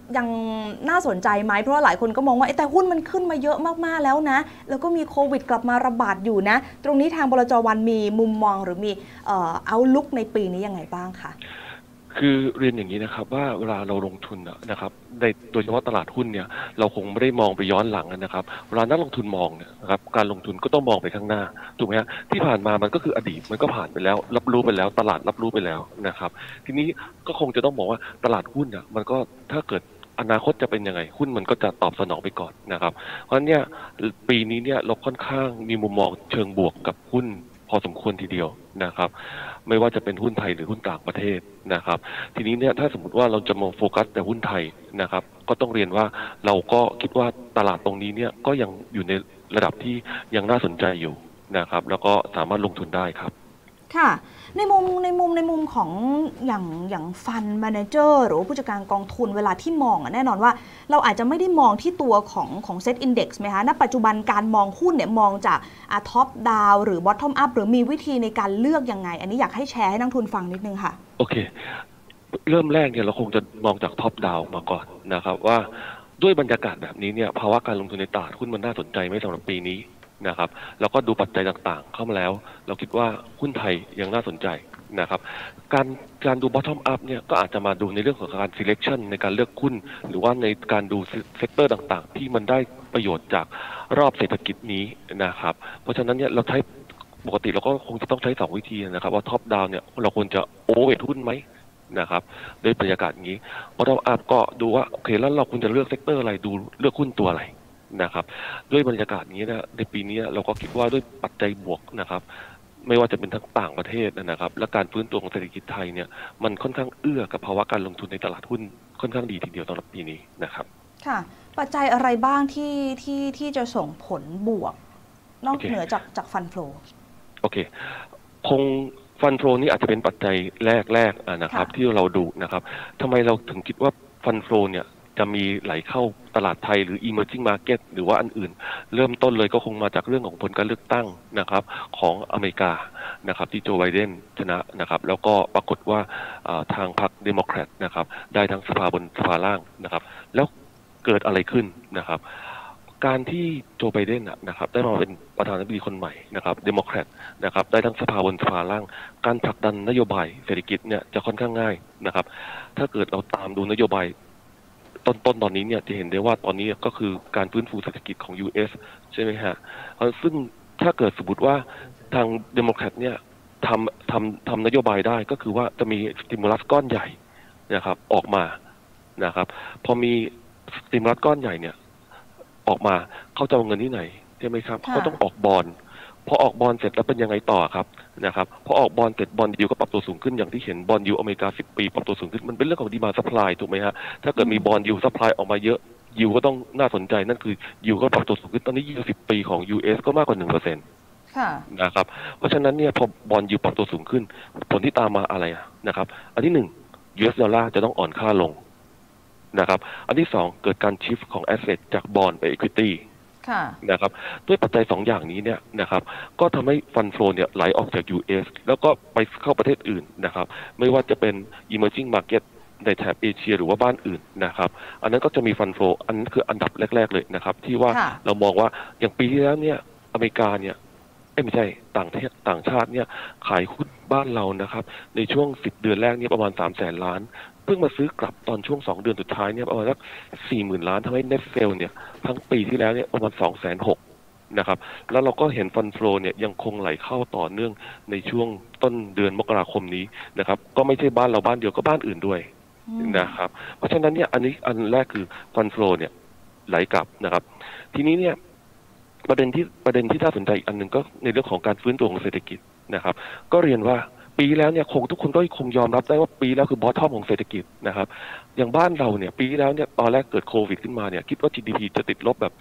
ยังน่าสนใจไหมเพราะว่าหลายคนก็มองว่าแต่หุ้นมันขึ้นมาเยอะมากๆแล้วนะแล้วก็มีโควิดกลับมาระบาดอยู่นะตรงนี้ทางบลจ.วันมีมุมมองหรือมีเอาลุกในปีนี้ยังไงบ้างคะคือเรียนอย่างนี้นะครับว่าเวลาเราลงทุนนะครับในโดยเฉพาะตลาดหุ้นเนี่ยเราคงไม่ได้มองไปย้อนหลังนะครับเวลานักลงทุนมองเนี่ยนะครับการลงทุนก็ต้องมองไปข้างหน้าถูกไหมฮะที่ผ่านมามันก็คืออดีตมันก็ผ่านไปแล้วรับรู้ไปแล้วตลาดรับรู้ไปแล้วนะครับทีนี้ก็คงจะต้องบอกว่าตลาดหุ้นมันก็ถ้าเกิดอนาคตจะเป็นยังไงหุ้นมันก็จะตอบสนองไปก่อนนะครับเพราะฉะนั้นเนี่ยปีนี้เนี่ยเราค่อนข้างมีมุมมองเชิงบวกกับหุ้นพอสมควรทีเดียวนะครับไม่ว่าจะเป็นหุ้นไทยหรือหุ้นต่างประเทศนะครับทีนี้เนี่ยถ้าสมมติว่าเราจะมองโฟกัสแต่หุ้นไทยนะครับก็ต้องเรียนว่าเราก็คิดว่าตลาดตรงนี้เนี่ยก็ยังอยู่ในระดับที่ยังน่าสนใจอยู่นะครับแล้วก็สามารถลงทุนได้ครับค่ะในมุมของอย่างฟันแมเนเจอร์หรือผู้จัดการกองทุนเวลาที่มองแน่นอนว่าเราอาจจะไม่ได้มองที่ตัวของเซตอินเด็กซ์ไหมคะณปัจจุบันการมองหุ้นเนี่ยมองจากท็อปดาวหรือบอททอมอัพหรือมีวิธีในการเลือกยังไงอันนี้อยากให้แชร์ให้นักทุนฟังนิดนึงค่ะโอเคเริ่มแรกเนี่ยเราคงจะมองจากท็อปดาวมาก่อนนะครับว่าด้วยบรรยากาศแบบนี้เนี่ยภาวะการลงทุนในตลาดหุ้นมันน่าสนใจไหมสำหรับปีนี้นะครับแล้วก็ดูปัจจัยต่างๆเข้ามาแล้วเราคิดว่าหุ้นไทยยังน่าสนใจนะครับการดู bottom up เนี่ยก็อาจจะมาดูในเรื่องของการ selection ในการเลือกหุ้นหรือว่าในการดูเซกเตอร์ต่างๆที่มันได้ประโยชน์จากรอบเศรษฐกิจนี้นะครับเพราะฉะนั้นเนี่ยเราใช้ปกติเราก็คงจะต้องใช้2วิธีนะครับว่า top down เนี่ยเราควรจะ overweight หุ้นไหมนะครับด้วยบรรยากาศอย่างนี้ bottom up ก็ดูว่าโอเคแล้วเราควรจะเลือกเซกเตอร์อะไรดูเลือกหุ้นตัวอะไรนะครับด้วยบรรยากาศนี้นะในปีนี้เราก็คิดว่าด้วยปัจจัยบวกนะครับไม่ว่าจะเป็นทั้งต่างประเทศนะครับและการฟื้นตัวของเศรษฐกิจไทยเนี่ยมันค่อนข้างเอื้อกับภาวะการลงทุนในตลาดหุ้นค่อนข้างดีทีเดียวสำหรับปีนี้นะครับค่ะปัจจัยอะไรบ้างที่จะส่งผลบวกนอกเหนือจากฟันโฟลโอเคคงฟันโฟลนี่อาจจะเป็นปัจจัยแรกนะครับที่เราดูนะครับทำไมเราถึงคิดว่าฟันโฟลเนี่ยจะมีไหลเข้าตลาดไทยหรือ emerging market หรือว่าอันอื่นเริ่มต้นเลยก็คงมาจากเรื่องของผลการเลือกตั้งนะครับของอเมริกานะครับที่โจไบเดนชนะนะครับแล้วก็ปรากฏว่าทางพรรคเดโมแครตนะครับได้ทั้งสภาบนสภาล่างนะครับแล้วเกิดอะไรขึ้นนะครับการที่โจไบเดนนะครับได้มาเป็นประธานาธิบดีคนใหม่นะครับเดโมแครตนะครับได้ทั้งสภาบนสภาล่างการผลักดันนโยบายเศรษฐกิจเนี่ยจะค่อนข้างง่ายนะครับถ้าเกิดเราตามดูนโยบายต้นตอนนี้เนี่ยจะเห็นได้ว่าตอนนี้ก็คือการฟื้นฟูเศรษฐกิจของ US ใช่ไหมฮะซึ่งถ้าเกิดสมมติว่าทางเดโมแครตเนี่ยทำนโยบายได้ก็คือว่าจะมีสติมูลัสก้อนใหญ่นะครับออกมานะครับพอมีสติมูลัสก้อนใหญ่เนี่ยออกมาเขาจะเอาเงินที่ไหนใช่ไหมครับเขาต้องออกบอนด์พอออกบอลเสร็จแล้วเป็นยังไงต่อครับนะครับพอออกบอลเสร็จบอลยิวก็ปรับตัวสูงขึ้นอย่างที่เห็นบอลยิวอเมริกา10 ปีปรับตัวสูงขึ้นมันเป็นเรื่องของดีมานด์ซัพพลายถูกไหมฮะถ้าเกิดมีบอลยิวซัพพลายออกมาเยอะยิวก็ต้องน่าสนใจนั่นคือยิวก็ปรับตัวสูงขึ้นตอนนี้ยิว10 ปีของ US ก็มากกว่า 1% นะครับเพราะฉะนั้นเนี่ยพอบอลยิวปรับตัวสูงขึ้นผลที่ตามมาอะไรนะครับอันที่1 US ดอลลาร์จะต้องอ่อนค่าลงนะครับอันที่2เกิดการชิฟต์ของแอสเซทจากบอนด์ไป equityนะครับด้วยปัจจัย2อย่างนี้เนี่ยนะครับก็ทำให้ฟันโฟเนี่ยไหลออกจาก US แล้วก็ไปเข้าประเทศอื่นนะครับไม่ว่าจะเป็น emerging market ในแถบเอเชียหรือว่าบ้านอื่นนะครับอันนั้นก็จะมีฟันโฟอันนั้นคืออันดับแรกๆเลยนะครับที่ว่าเรามองว่าอย่างปีที่แล้วเนี่ยอเมริกาเนี่ยไม่ใช่ต่างชาติเนี่ยขายหุ้นบ้านเรานะครับในช่วง10 เดือนแรกเนี่ยประมาณ 300,000 ล้านเพิ่งมาซื้อกลับตอนช่วง2 เดือนสุดท้ายเนี่ยประมาณสัก 40,000 ล้านทำให้ net sale เนี่ยทั้งปีที่แล้วเนี่ยประมาณ 260,000 นะครับแล้วเราก็เห็นฟันโฟลเนี่ยยังคงไหลเข้าต่อเนื่องในช่วงต้นเดือนมกราคมนี้นะครับก็ไม่ใช่บ้านเราบ้านเดียวก็บ้านอื่นด้วยนะครับเพราะฉะนั้นเนี่ยอันแรกคือฟันโฟลเนี่ยไหลกลับนะครับทีนี้เนี่ยประเด็นที่น่าสนใจอีกอันหนึ่งก็ในเรื่องของการฟื้นตัวของเศรษฐกิจนะครับก็เรียนว่าปีแล้วเนี่ยทุกคนก็คงยอมรับได้ว่าปีแล้วคือบอททอมของเศรษฐกิจนะครับอย่างบ้านเราเนี่ยปีแล้วเนี่ยตอนแรกเกิดโควิดขึ้นมาเนี่ยคิดว่า GDP จะติดลบแบบ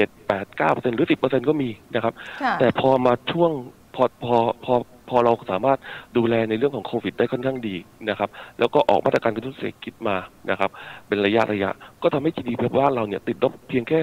7-8-9% หรือ 10% ก็มีนะครับแต่พอมาช่วงพอเราสามารถดูแลในเรื่องของโควิดได้ค่อนข้างดีนะครับแล้วก็ออกมาตรการกระตุ้นเศรษฐกิจมานะครับเป็นระยะก็ทำให้ GDP บ้านเราเนี่ยติดลบเพียงแค่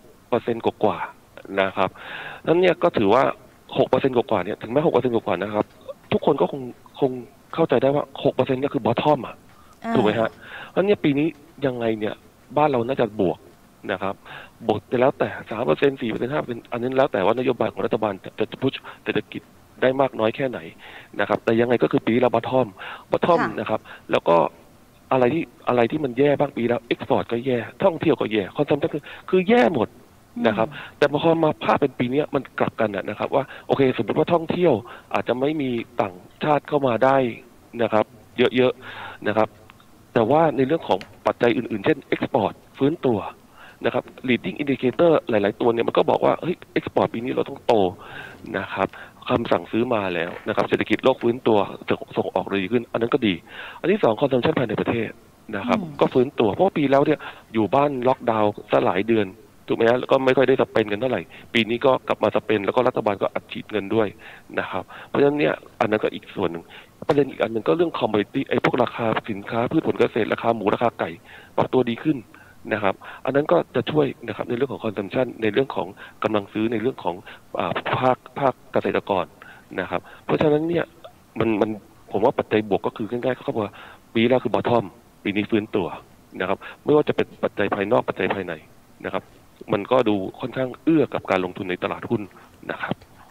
6% กว่านะครับนั้นเนี่ยก็ถือว่า 6% กว่าเนี่ยถึงแม้ 6% กว่านะครับทุกคนก็คงเข้าใจได้ว่า 6% ก็คือบอททอมถูกไหมฮะแล้วเนี่ยปีนี้ยังไงเนี่ยบ้านเราน่าจะบวกนะครับบวกแต่แล้วแต่ 3% 4% 5% อันนั้นแล้วแต่ว่านโยบายของรัฐบาลจะพุชเศรษฐกิจได้มากน้อยแค่ไหนนะครับแต่ยังไงก็คือปีละบอททอมนะครับแล้วก็อะไรที่มันแย่บ้างปีแล้วเอ็กซ์พอร์ตก็แย่ท่องเที่ยวก็แย่คอนซัมชั่นคือแย่หมดนะครับแต่พอมาภาพเป็นปีนี้มันกลับกันนะครับว่าโอเคสมมติว่าท่องเที่ยวอาจจะไม่มีต่างชาติเข้ามาได้นะครับเยอะๆนะครับแต่ว่าในเรื่องของปัจจัยอื่นๆเช่นเอ็กซ์พอร์ตฟื้นตัวนะครับ leading indicator หลายๆตัวเนี่ยมันก็บอกว่าเฮ้ยเอ็กซ์พอร์ตปีนี้เราต้องโตนะครับคำสั่งซื้อมาแล้วนะครับเศรษฐกิจโลกฟื้นตัวส่งออกดีขึ้นอันนั้นก็ดีอันที่2 consumption ภายในประเทศนะครับก็ฟื้นตัวเพราะปีแล้วเนี่ยอยู่บ้านล็อกดาวน์ซะหลายเดือนถูกไหมฮะแล้วก็ไม่ค่อยได้สเปนกันเท่าไหร่ปีนี้ก็กลับมาสเปนแล้วก็รัฐบาลก็อัดฉีดเงินด้วยนะครับเพราะฉะนั้นเนี่ยอันนั้นก็อีกส่วนหนึ่งประเด็นอีกอันหนึ่งก็เรื่อง commodity ไอ้พวกราคาสินค้าพืชผลเกษตรราคาหมูราคาไก่ปรับตัวดีขึ้นนะครับอันนั้นก็จะช่วยนะครับในเรื่องของ consumption ในเรื่องของกำลังซื้อในเรื่องของภาคเกษตรกรนะครับเพราะฉะนั้นเนี่ยมันผมว่าปัจจัยบวกก็คือง่ายๆเขาบอกว่าปีแรกคือ bottom ปีนี้ฟื้นตัวนะครับไม่ว่าจะเป็นปัจจัยภายนอกปัจจัยภายในนะครับมันก็ดูค่อนข้างเอื้อกับการลงทุนในตลาดหุ้นนะครับ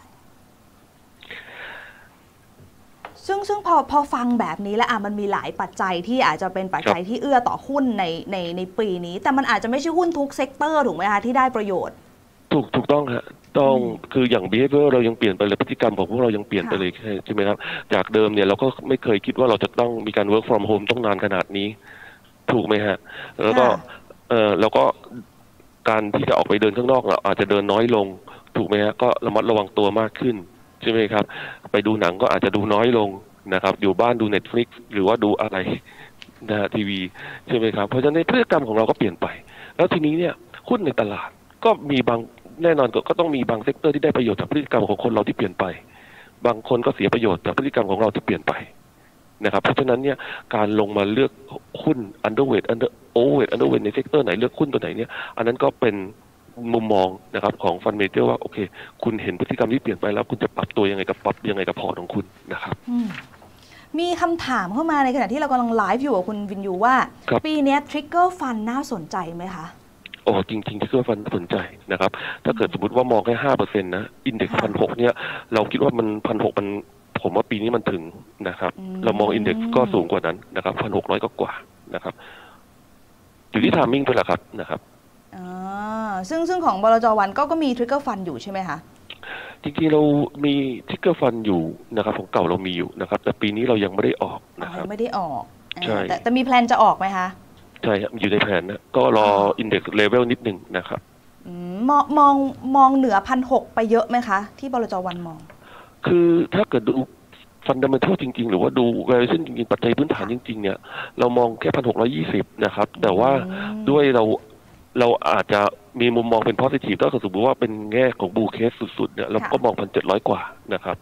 ซึ่งพอฟังแบบนี้แล้วมันมีหลายปัจจัยที่อาจจะเป็นปัจจัยที่เอื้อต่อหุ้นในปีนี้แต่มันอาจจะไม่ใช่หุ้นทุกเซกเตอร์ถูกไหมคะที่ได้ประโยชน์ถูกต้องฮะต้องคืออย่าง behavior เรายังเปลี่ยนไปเลยพฤติกรรมของพวกเรายังเปลี่ยนไปเลยใช่ไหมครับจากเดิมเนี่ยเราก็ไม่เคยคิดว่าเราจะต้องมีการ work from home ต้องนานขนาดนี้ถูกไหมฮะแล้วก็การที่จะออกไปเดินข้างนอกเราอาจจะเดินน้อยลงถูกไหมฮะก็ระมัดระวังตัวมากขึ้นใช่ไหมครับไปดูหนังก็อาจจะดูน้อยลงนะครับอยู่บ้านดู Netflix หรือว่าดูอะไรนะทีวีใช่ไหมครับเพราะฉะนั้นพฤติกรรมของเราก็เปลี่ยนไปแล้วทีนี้เนี่ยหุ้นในตลาดก็มีบางแน่นอนก็ต้องมีบางเซกเตอร์ที่ได้ประโยชน์จากพฤติกรรมของคนเราที่เปลี่ยนไปบางคนก็เสียประโยชน์จากพฤติกรรมของเราที่เปลี่ยนไปนะครับเพราะฉะนั้นเนี่ยการลงมาเลือกหุ้น underweight underweight ในเซกเตอร์ไหนเลือกหุ้นตัวไหนเนี่ยอันนั้นก็เป็นมุมมองนะครับของฟันเมเจอร์ว่าโอเคคุณเห็นพฤติกรรมที่เปลี่ยนไปแล้วคุณจะปรับตัวยังไงกับพอร์ตของคุณนะครับมีคำถามเข้ามาในขณะที่เรากำลังไลฟ์อยู่กับคุณวินยูว่าปีนี้ทริกเกอร์ฟันน่าสนใจไหมคะโอ้จริงๆทริกเกอร์ฟันสนใจนะครับถ้าเกิดสมมติว่ามองแค่ 5% นะอินเด็กซ์ 1,600 เนี่ยเราคิดว่ามัน 1,600 มันผมว่าปีนี้มันถึงนะครับเรามองอินเด็กซ์ก็สูงกว่านั้นนะครับ 1,600 ก็กว่านะครับอยู่ที่ไทมิ่งด้วยแหละครับนะครับซึ่งของบลจ.วันก็มีทริกเกอร์ฟันอยู่ใช่ไหมคะจริงๆเรามีทริกเกอร์ฟันอยู่นะครับของเก่าเรามีอยู่นะครับแต่ปีนี้เรายังไม่ได้ออกนะครับไม่ได้ออกใช่แต่มีแพลนจะออกไหมคะใช่ครับอยู่ในแผนนะก็รออินเด็กซ์เลเวลนิดนึงนะครับมองเหนือ 1,600 ไปเยอะไหมคะที่บลจ.วันมองคือถ้าเกิดดูฟันดัมเมนทัลจริงๆหรือว่าดู valuation จริงๆปัจจัยพื้นฐานจริงๆเนี่ยเรามองแค่ 1,620 นะครับแต่ว่าด้วยเราอาจจะมีมุมมองเป็น positive ถ้าสมมติว่าเป็นแง่ของ bull case สุดๆเนี่ยเราก็มอง 1,700 กว่านะครับ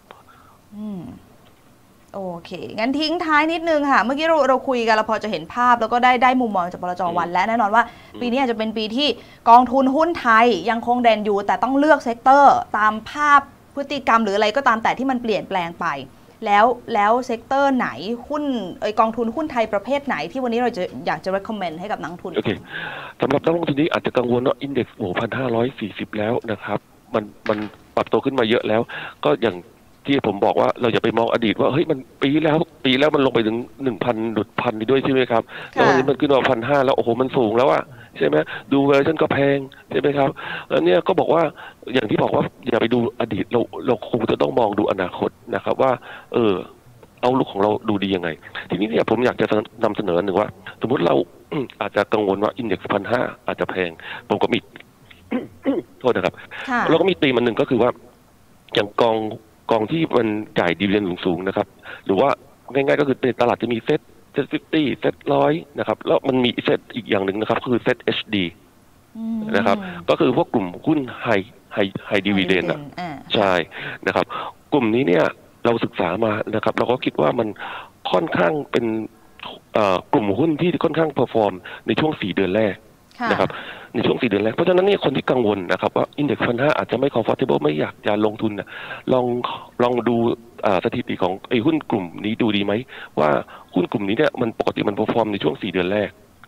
โอเคงั้นทิ้งท้ายนิดนึงค่ะเมื่อกี้เราคุยกันเราพอจะเห็นภาพแล้วก็ได้มุมมองจากบลจ.วันและแน่นอนว่าปีนี้อาจจะเป็นปีที่กองทุนหุ้นไทยยังคงเด่นอยู่แต่ต้องเลือกเซกเตอร์ตามภาพพฤติกรรมหรืออะไรก็ตามแต่ที่มันเปลี่ยนแปลงไปแล้วเซกเตอร์ไหนหุ้นกองทุนหุ้นไทยประเภทไหนที่วันนี้เราจะอยากจะ recommend ให้กับนักลงทุนโอเคสำหรับนักลงทุนนี้อาจจะกังวลว่าอินเด็กซ์1,540 แล้วนะครับมันปรับตัวขึ้นมาเยอะแล้วก็อย่างที่ผมบอกว่าเราอย่าไปมองอดีตว่าเฮ้ยมันปีแล้วมันลงไปถึง 1,000 หลุด 1,000 นี่ด้วยใช่ไหมครับแล้ววันนี้มันขึ้นมา 1,500 แล้วโอ้โหมันสูงแล้วอะใช่ไหมดูเวอร์ชันก็แพงใช่ไหมครับแล้วเนี่ยก็บอกว่าอย่างที่บอกว่าอย่าไปดูอดีตเราคงจะต้องมองดูอนาคตนะครับว่าเอาลุกของเราดูดียังไงทีนี้เนี่ยผมอยากจะนำเสนอหนึ่งว่าสมมติเราอาจจะกังวลว่าอินเด็กซ์ 1,500 อาจจะแพงผมก็มีโทษนะครับเราก็มีตีมันหนึ่งก็คือว่าอย่างกองที่มันจ่ายดิวิเดนด์สูงๆนะครับหรือว่าง่ายๆก็คือในตลาดจะมีเซ็ต50 เซ็ต100นะครับแล้วมันมีเซ็ตอีกอย่างหนึ่งนะครับคือเซ็ต HD นะครับก็คือพวกกลุ่มหุ้นไฮดิวิเดนด์ใช่นะครับกลุ่มนี้เนี่ยเราศึกษามานะครับเราก็คิดว่ามันค่อนข้างเป็นกลุ่มหุ้นที่ค่อนข้างเพอร์ฟอร์มในช่วง4 เดือนแรกนะครับในช่วง4 เดือนแรกเพราะฉะนั้นเนี่ยคนที่กังวลนะครับว่าอินเด็กซ์ 1,500 อาจจะไม่ comfortable ไม่อยากจะลงทุนนะลองดูสถิติของไอ้หุ้นกลุ่มนี้ดูดีไหมว่าหุ้นกลุ่มนี้เนี่ยมันปกติมันเพอร์ฟอร์มในช่วง4 เดือนแรก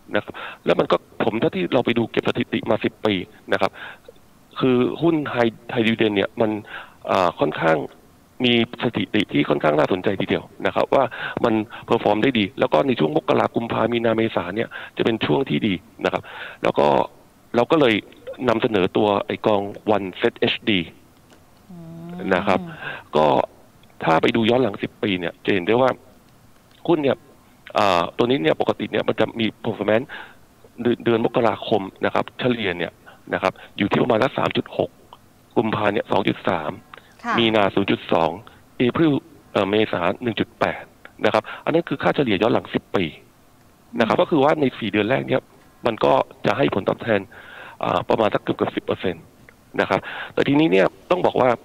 นะครับแล้วมันก็ถ้าที่เราไปดูเก็บสถิติมา10 ปีนะครับคือหุ้นไฮดิวิเดนเนี่ยมันค่อนข้างมีสถิติที่ค่อนข้างน่าสนใจทีเดียวนะครับว่ามันเพอร์ฟอร์มได้ดีแล้วก็ในช่วงมกราคมกุมภาพันธ์มีนาเมษาเนี่ยจะเป็นช่วงที่ดีนะครับแล้วก็เราก็เลยนำเสนอตัวไอกอง One Set HD นะครับก็ถ้าไปดูย้อนหลัง10 ปีเนี่ยจะเห็นได้ว่าหุ้นเนี่ยตัวนี้เนี่ยปกติเนี่ยมันจะมี performance เดือนมกราคมนะครับเฉลี่ยเนี่ยนะครับอยู่ที่ประมาณ3.6 กุมภาพันธ์เนี่ย2.3 มีนา 0.2 เอพริลเมษา 1.8 นะครับอันนั้นคือค่าเฉลี่ยย้อนหลัง10 ปีนะครับก็คือว่าใน4 เดือนแรกเนี่ยมันก็จะให้ผลตอบแทนประมาณสักเกือบ 10% นะครับแต่ทีนี้เนี่ยต้องบอกว่า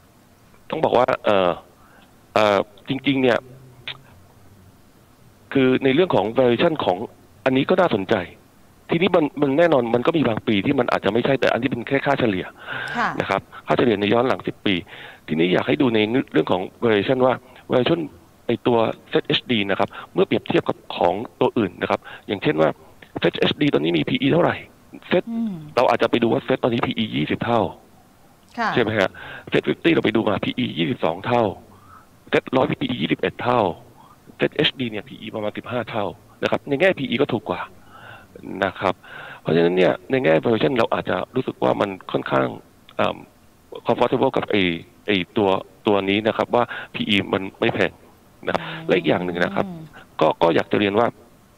จริงๆเนี่ยคือในเรื่องของ valuation ของอันนี้ก็น่าสนใจทีนี้มันแน่นอนมันก็มีบางปีที่มันอาจจะไม่ใช่แต่อันที่เป็นแค่ค่าเฉลี่ยนะครับค่าเฉลี่ยในย้อนหลัง10 ปีทีนี้อยากให้ดูในเรื่องของ valuation ว่า valuation ไอตัว Set HD นะครับเมื่อเปรียบเทียบกับของตัวอื่นนะครับอย่างเช่นว่า Set HD ตอนนี้มี PE เท่าไหร่เซตเราอาจจะไปดูว่าเซตตอนนี้ PE 20 เท่าใช่ไหมฮะเซต50เราไปดูมา PE 22 เท่าเซต100 PE 21 เท่าเซต HD เนี่ย PE ประมาณ15 เท่านะครับในแง่ PE ก็ถูกกว่านะครับเพราะฉะนั้นเนี่ยในแง่ valuation เราอาจจะรู้สึกว่ามันค่อนข้าง comfortable กับไอตัวนี้นะครับว่า PE มันไม่แพงนะและอีกอย่างหนึ่งนะครับก็อยากจะเรียนว่า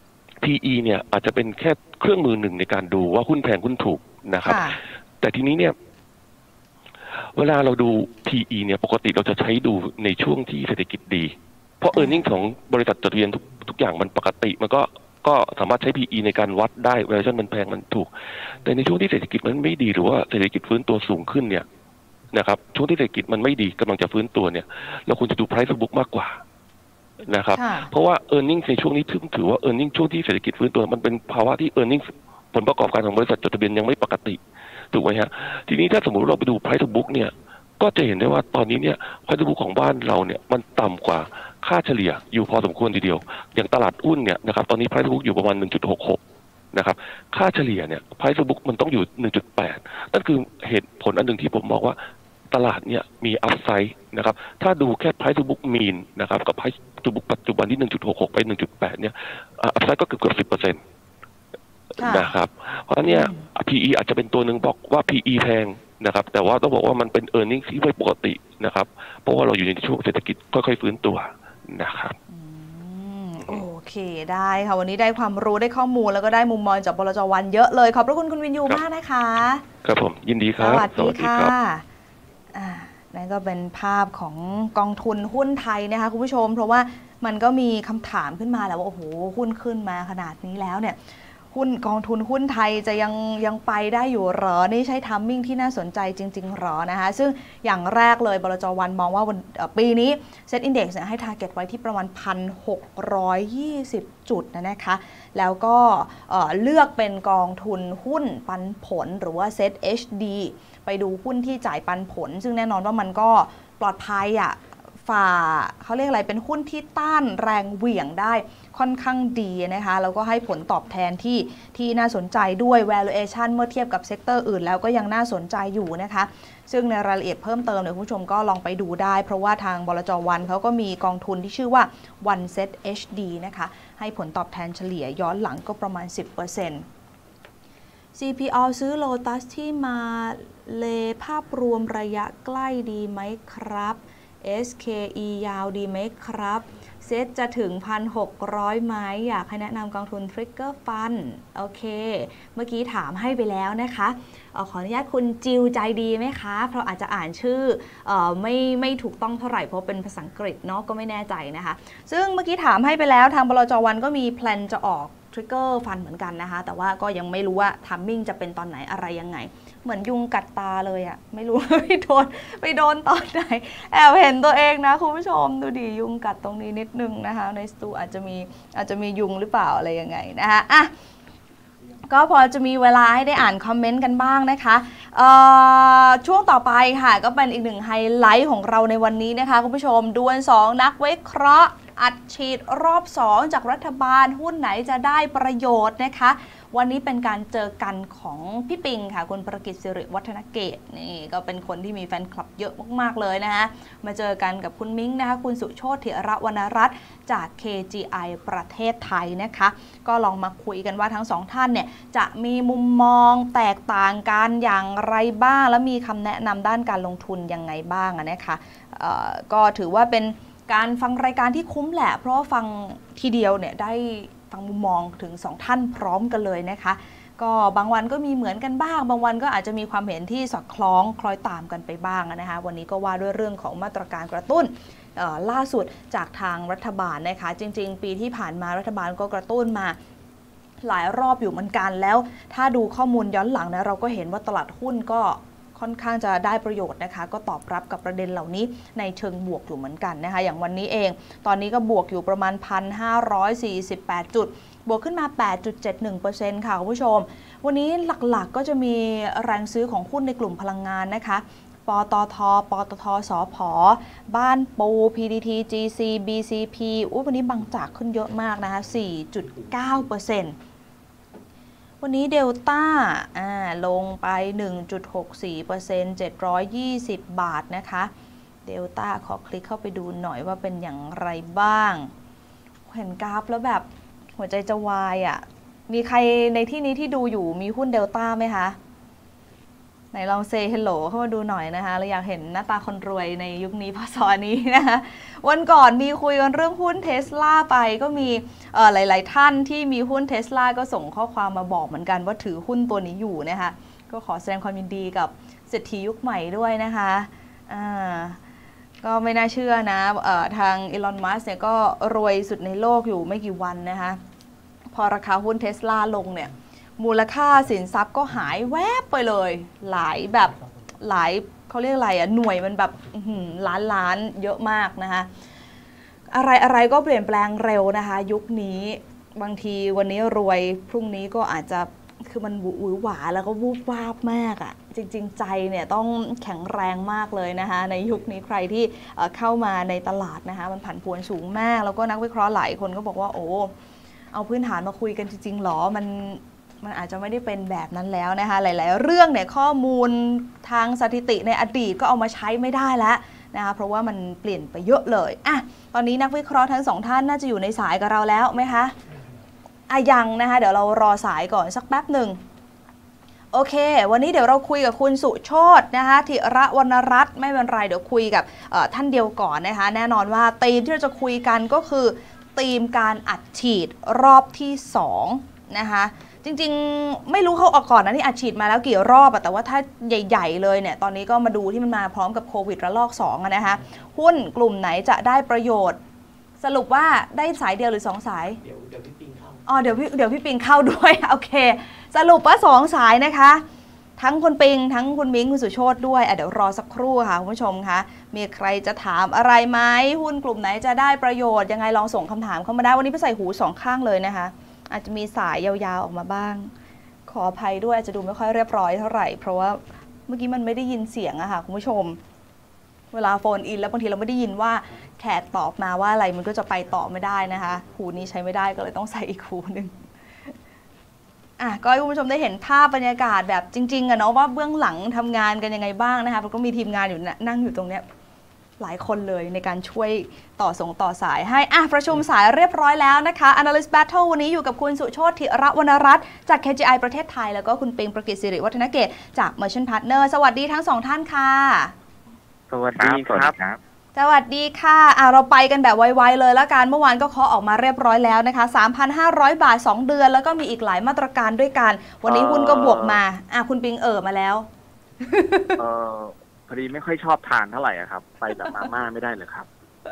PE เนี่ยอาจจะเป็นแค่เครื่องมือหนึ่งในการดูว่าหุ้นแพงหุ้นถูกนะครับแต่ทีนี้เนี่ยเวลาเราดู PE เนี่ยปกติเราจะใช้ดูในช่วงที่เศรษฐกิจดีเพราะ earning ของบริษัทจดทะเบียนทุกอย่างมันปกติมันก็สามารถใช้ PE ในการวัดได้ valuation มันแพงมันถูกแต่ในช่วงที่เศรษฐกิจมันไม่ดีหรือว่าเศรษฐกิจฟื้นตัวสูงขึ้นเนี่ยนะครับช่วงที่เศรษฐกิจมันไม่ดีกำลังจะฟื้นตัวเนี่ยเราควรจะดู price to book มากกว่านะครับเพราะว่า earning ในช่วงนี้ถือว่า earning ช่วงที่เศรษฐกิจฟื้นตัวมันเป็นภาวะที่ earning ผลประกอบการของบริษัทจดทะเบียนยังไม่ปกติถูกไหมฮะทีนี้ถ้าสมมติเราไปดู price to book เนี่ยก็จะเห็นได้ว่าตอนนี้เนี่ย price to book ของบ้านเราเนี่ยมันต่ำกว่าค่าเฉลี่ยอยู่พอสมควรทีเดียวอย่างตลาดหุ้นเนี่ยนะครับตอนนี้ price to book อยู่ประมาณ 1.66 นะครับค่าเฉลี่ยเนี่ย price to book มันต้องอยู่ 1.8 นั่นคือเหตุผลอันหนึ่งที่ผมบอกว่าตลาดเนี่ยมีอัพไซด์นะครับถ้าดูแค่ price to book mean นะครับกับ price to book ปัจจุบันที่ 1.66 ไป 1.8 เนี่ยอัพไซด์ก็เกือบ 10% นะครับเพราะฉะนั้นเนี่ย PE อาจจะเป็นตัวหนึ่งบอกว่า PE แพงนะครับแต่ว่าต้องบอกว่ามันเป็น earning ที่ไม่ปกตินะครับเพราะว่าเราอยู่ในช่วงเศรษฐกิจค่อยๆฟื้นตัวนะครับโอเคได้ค่ะวันนี้ได้ความรู้ได้ข้อมูลแล้วก็ได้มุมมองจากบลจ.วันเยอะเลยขอบพระคุณคุณวินยูมากนะคะครับผมยินดีครับสวัสดีค่ะนั่นก็เป็นภาพของกองทุนหุ้นไทยนะคะคุณผู้ชมเพราะว่ามันก็มีคำถามขึ้นมาแล้วว่าโอ้โหหุ้นขึ้นมาขนาดนี้แล้วเนี่ยหุ้นกองทุนหุ้นไทยจะยังไปได้อยู่หรอนี่ใช่ทัมมิ่งที่น่าสนใจจริงๆหรอนะคะซึ่งอย่างแรกเลยบลจ.วันมองว่าปีนี้เซ็ตอินเด็กซ์ให้ทาร์เก็ตไว้ที่ประมาณ 1,620 จุดนะคะแล้วก็เลือกเป็นกองทุนหุ้นปันผลหรือว่าเซ็ต HD ไปดูหุ้นที่จ่ายปันผลซึ่งแน่นอนว่ามันก็ปลอดภัยฝ่าเขาเรียกอะไรเป็นหุ้นที่ต้านแรงเหวี่ยงได้ค่อนข้างดีนะคะแล้วก็ให้ผลตอบแทนที่น่าสนใจด้วย valuation เมื่อเทียบกับเซกเตอร์อื่นแล้วก็ยังน่าสนใจอยู่นะคะซึ่งในรายละเอียดเพิ่มเติมเนี่ยคุณผู้ชมก็ลองไปดูได้เพราะว่าทางบลจ.วันเขาก็มีกองทุนที่ชื่อว่า One Set HD นะคะให้ผลตอบแทนเฉลี่ยย้อนหลังก็ประมาณ 10% CPO ซื้อโลตัสที่มาเลภาพรวมระยะใกล้ดีไหมครับ SKE ยาวดีไหมครับเซตจะถึง 1,600 ไหมอยากให้แนะนำกองทุน Trigger Fund โอเคเมื่อกี้ถามให้ไปแล้วนะคะขออนุญาตคุณจิวใจดีไหมคะเพราะอาจจะอ่านชื่อไม่ถูกต้องเท่าไหร่เพราะเป็นภาษาอังกฤษเนาะก็ไม่แน่ใจนะคะซึ่งเมื่อกี้ถามให้ไปแล้วทางบลจ.วันก็มีแพลนจะออก Trigger Fund เหมือนกันนะคะแต่ว่าก็ยังไม่รู้ว่าทัมมิ่งจะเป็นตอนไหนอะไรยังไงเหมือนยุงกัดตาเลยอะไม่รู้ไปโดนตอนไหนแอบเห็นตัวเองนะคุณผู้ชมดูดิยุงกัดตรงนี้นิดนึงนะคะในสตูอาจจะมียุงหรือเปล่าอะไรยังไงนะคะอ่ะก็พอจะมีเวลาให้ได้อ่านคอมเมนต์กันบ้างนะคะช่วงต่อไปค่ะก็เป็นอีกหนึ่งไฮไลท์ของเราในวันนี้นะคะคุณผู้ชมดวล2นักวิเคราะห์อัดฉีดรอบ2จากรัฐบาลหุ้นไหนจะได้ประโยชน์นะคะวันนี้เป็นการเจอกันของพี่ปิงค่ะคุณประกิตสิริวัฒนเกตนี่ก็เป็นคนที่มีแฟนคลับเยอะมากๆเลยนะคะมาเจอกันกับคุณมิ้งนะคะคุณสุโชติ เถระวรรณรัตน์จาก KGI ประเทศไทยนะคะก็ลองมาคุยกันว่าทั้งสองท่านเนี่ยจะมีมุมมองแตกต่างกันอย่างไรบ้างและมีคำแนะนำด้านการลงทุนยังไงบ้างนะคะก็ถือว่าเป็นการฟังรายการที่คุ้มแหละเพราะว่าฟังทีเดียวเนี่ยได้ฟังมุมมองถึง2ท่านพร้อมกันเลยนะคะก็บางวันก็มีเหมือนกันบ้างบางวันก็อาจจะมีความเห็นที่สอดคล้องคล้อยตามกันไปบ้างนะคะวันนี้ก็ว่าด้วยเรื่องของมาตรการกระตุ้นล่าสุดจากทางรัฐบาลนะคะจริงๆปีที่ผ่านมารัฐบาลก็กระตุ้นมาหลายรอบอยู่เหมือนกันแล้วถ้าดูข้อมูลย้อนหลังนะเราก็เห็นว่าตลาดหุ้นก็ค่อนข้างจะได้ประโยชน์นะคะก็ตอบรับกับประเด็นเหล่านี้ในเชิงบวกอยู่เหมือนกันนะคะอย่างวันนี้เองตอนนี้ก็บวกอยู่ประมาณ 1,548 จุดบวกขึ้นมา 8.71% ค่ะคุณผู้ชมวันนี้หลักๆก็จะมีแรงซื้อของหุ้นในกลุ่มพลังงานนะคะปตท.ปตท.สผ.บ้านปู PTT GC BCP วันนี้บางจากขึ้นเยอะมากนะคะ 4.9%วันนี้เดลต้าลงไป 1.64% 720 บาทนะคะเดลต้าขอคลิกเข้าไปดูหน่อยว่าเป็นอย่างไรบ้างเห็นกราฟแล้วแบบหัวใจจะวายอ่ะมีใครในที่นี้ที่ดูอยู่มีหุ้นเดลต้าไหมคะไหนลองเซย์เฮลโหลเข้ามาดูหน่อยนะคะเราอยากเห็นหน้าตาคนรวยในยุคนี้พศนี้นะคะวันก่อนมีคุยกันเรื่องหุ้น Tesla ไปก็มีหลายๆท่านที่มีหุ้น Tesla ก็ส่งข้อความมาบอกเหมือนกันว่าถือหุ้นตัวนี้อยู่นะคะก็ขอแสดงความยินดีกับเศรษฐียุคใหม่ด้วยนะคะก็ไม่น่าเชื่อนะทางอีลอน มัสก์เนี่ยก็รวยสุดในโลกอยู่ไม่กี่วันนะคะพอราคาหุ้น Tesla ลงเนี่ยมูลค่าสินทรัพย์ก็หายแวบไปเลยหลายเขาเรียกอะไรหน่วยมันแบบล้านเยอะมากนะคะอะไรก็เปลี่ยนแปลงเร็วนะคะยุคนี้บางทีวันนี้รวยพรุ่งนี้ก็อาจจะคือมันหวือหวาแล้วก็วูบวาบมากอ่ะจริงๆใจเนี่ยต้องแข็งแรงมากเลยนะคะในยุคนี้ใครที่เข้ามาในตลาดนะคะมันผันผวนสูงมากแล้วก็นักวิเคราะห์หลายคนก็บอกว่าโอ้เอาพื้นฐานมาคุยกันจริงๆหรอมันอาจจะไม่ได้เป็นแบบนั้นแล้วนะคะหลายๆเรื่องเนี่ยข้อมูลทางสถิติในอดีตก็เอามาใช้ไม่ได้แล้วนะคะเพราะว่ามันเปลี่ยนไปเยอะเลยตอนนี้นักวิเคราะห์ทั้งสองท่านน่าจะอยู่ในสายกับเราแล้วไหมคะยังนะคะเดี๋ยวเรารอสายก่อนสักแป๊บหนึ่งโอเควันนี้เดี๋ยวเราคุยกับคุณสุโชตินะคะธิระวรรณรัตน์ไม่เป็นไรเดี๋ยวคุยกับท่านเดียวก่อนนะคะแน่นอนว่าธีมที่เราจะคุยกันก็คือธีมการอัดฉีดรอบที่2นะคะจริงๆไม่รู้เขาออกก่อนนะนี่อัดฉีดมาแล้วกี่รอบแต่ว่าถ้าใหญ่ๆเลยเนี่ยตอนนี้ก็มาดูที่มันมาพร้อมกับโควิดระลอก2นะคะหุ้นกลุ่มไหนจะได้ประโยชน์สรุปว่าได้สายเดียวหรือ2สายเดี๋ยวพี่ปิงเข้าเดี๋ยวพี่ปิงเข้าด้วยโอเคสรุปว่า2สายนะคะทั้งคุณปิงทั้งคุณมิ้งคุณสุโชติด้วยเดี๋ยวรอสักครู่ค่ะคุณผู้ชมคะมีใครจะถามอะไรไหมหุ้นกลุ่มไหนจะได้ประโยชน์ยังไงลองส่งคำถามเข้ามาได้วันนี้ไปใส่หู2ข้างเลยนะคะอาจจะมีสายยาวๆออกมาบ้างขออภัยด้วยอาจจะดูไม่ค่อยเรียบร้อยเท่าไหร่เพราะว่าเมื่อกี้มันไม่ได้ยินเสียงอะค่ะคุณผู้ชมเวลาโฟนอินแล้วบางทีเราไม่ได้ยินว่าแขกตอบมาว่าอะไรมันก็จะไปต่อไม่ได้นะคะหูนี้ใช้ไม่ได้ก็เลยต้องใส่อีกหูนึงก็ให้คุณผู้ชมได้เห็นภาพบรรยากาศแบบจริงๆอะเนาะว่าเบื้องหลังทำงานกันยังไงบ้างนะคะแล้วก็มีทีมงานอยู่นั่งอยู่ตรงเนี้ยหลายคนเลยในการช่วยต่อสายให้ประชุมสายเรียบร้อยแล้วนะคะ Analyst Battle วันนี้อยู่กับคุณสุโชติ ธิระวรรณรัตน์จาก KGI ประเทศไทยแล้วก็คุณปิงประกิตสิริวัฒนเกตจาก Merchant Partner สวัสดีทั้ง2ท่านค่ะสวัสดีครับสวัสดีค่ะเราไปกันแบบไวๆเลยแล้วกันเมื่อวานก็เคาะออกมาเรียบร้อยแล้วนะคะ 3,500 บาท2เดือนแล้วก็มีอีกหลายมาตรการด้วยกันวันนี้หุ้นก็บวกมาคุณปิงมาแล้วพอดีไม่ค่อยชอบทานเท่าไหร่ครับไปแบบมาม่าไม่ได้เลยครับ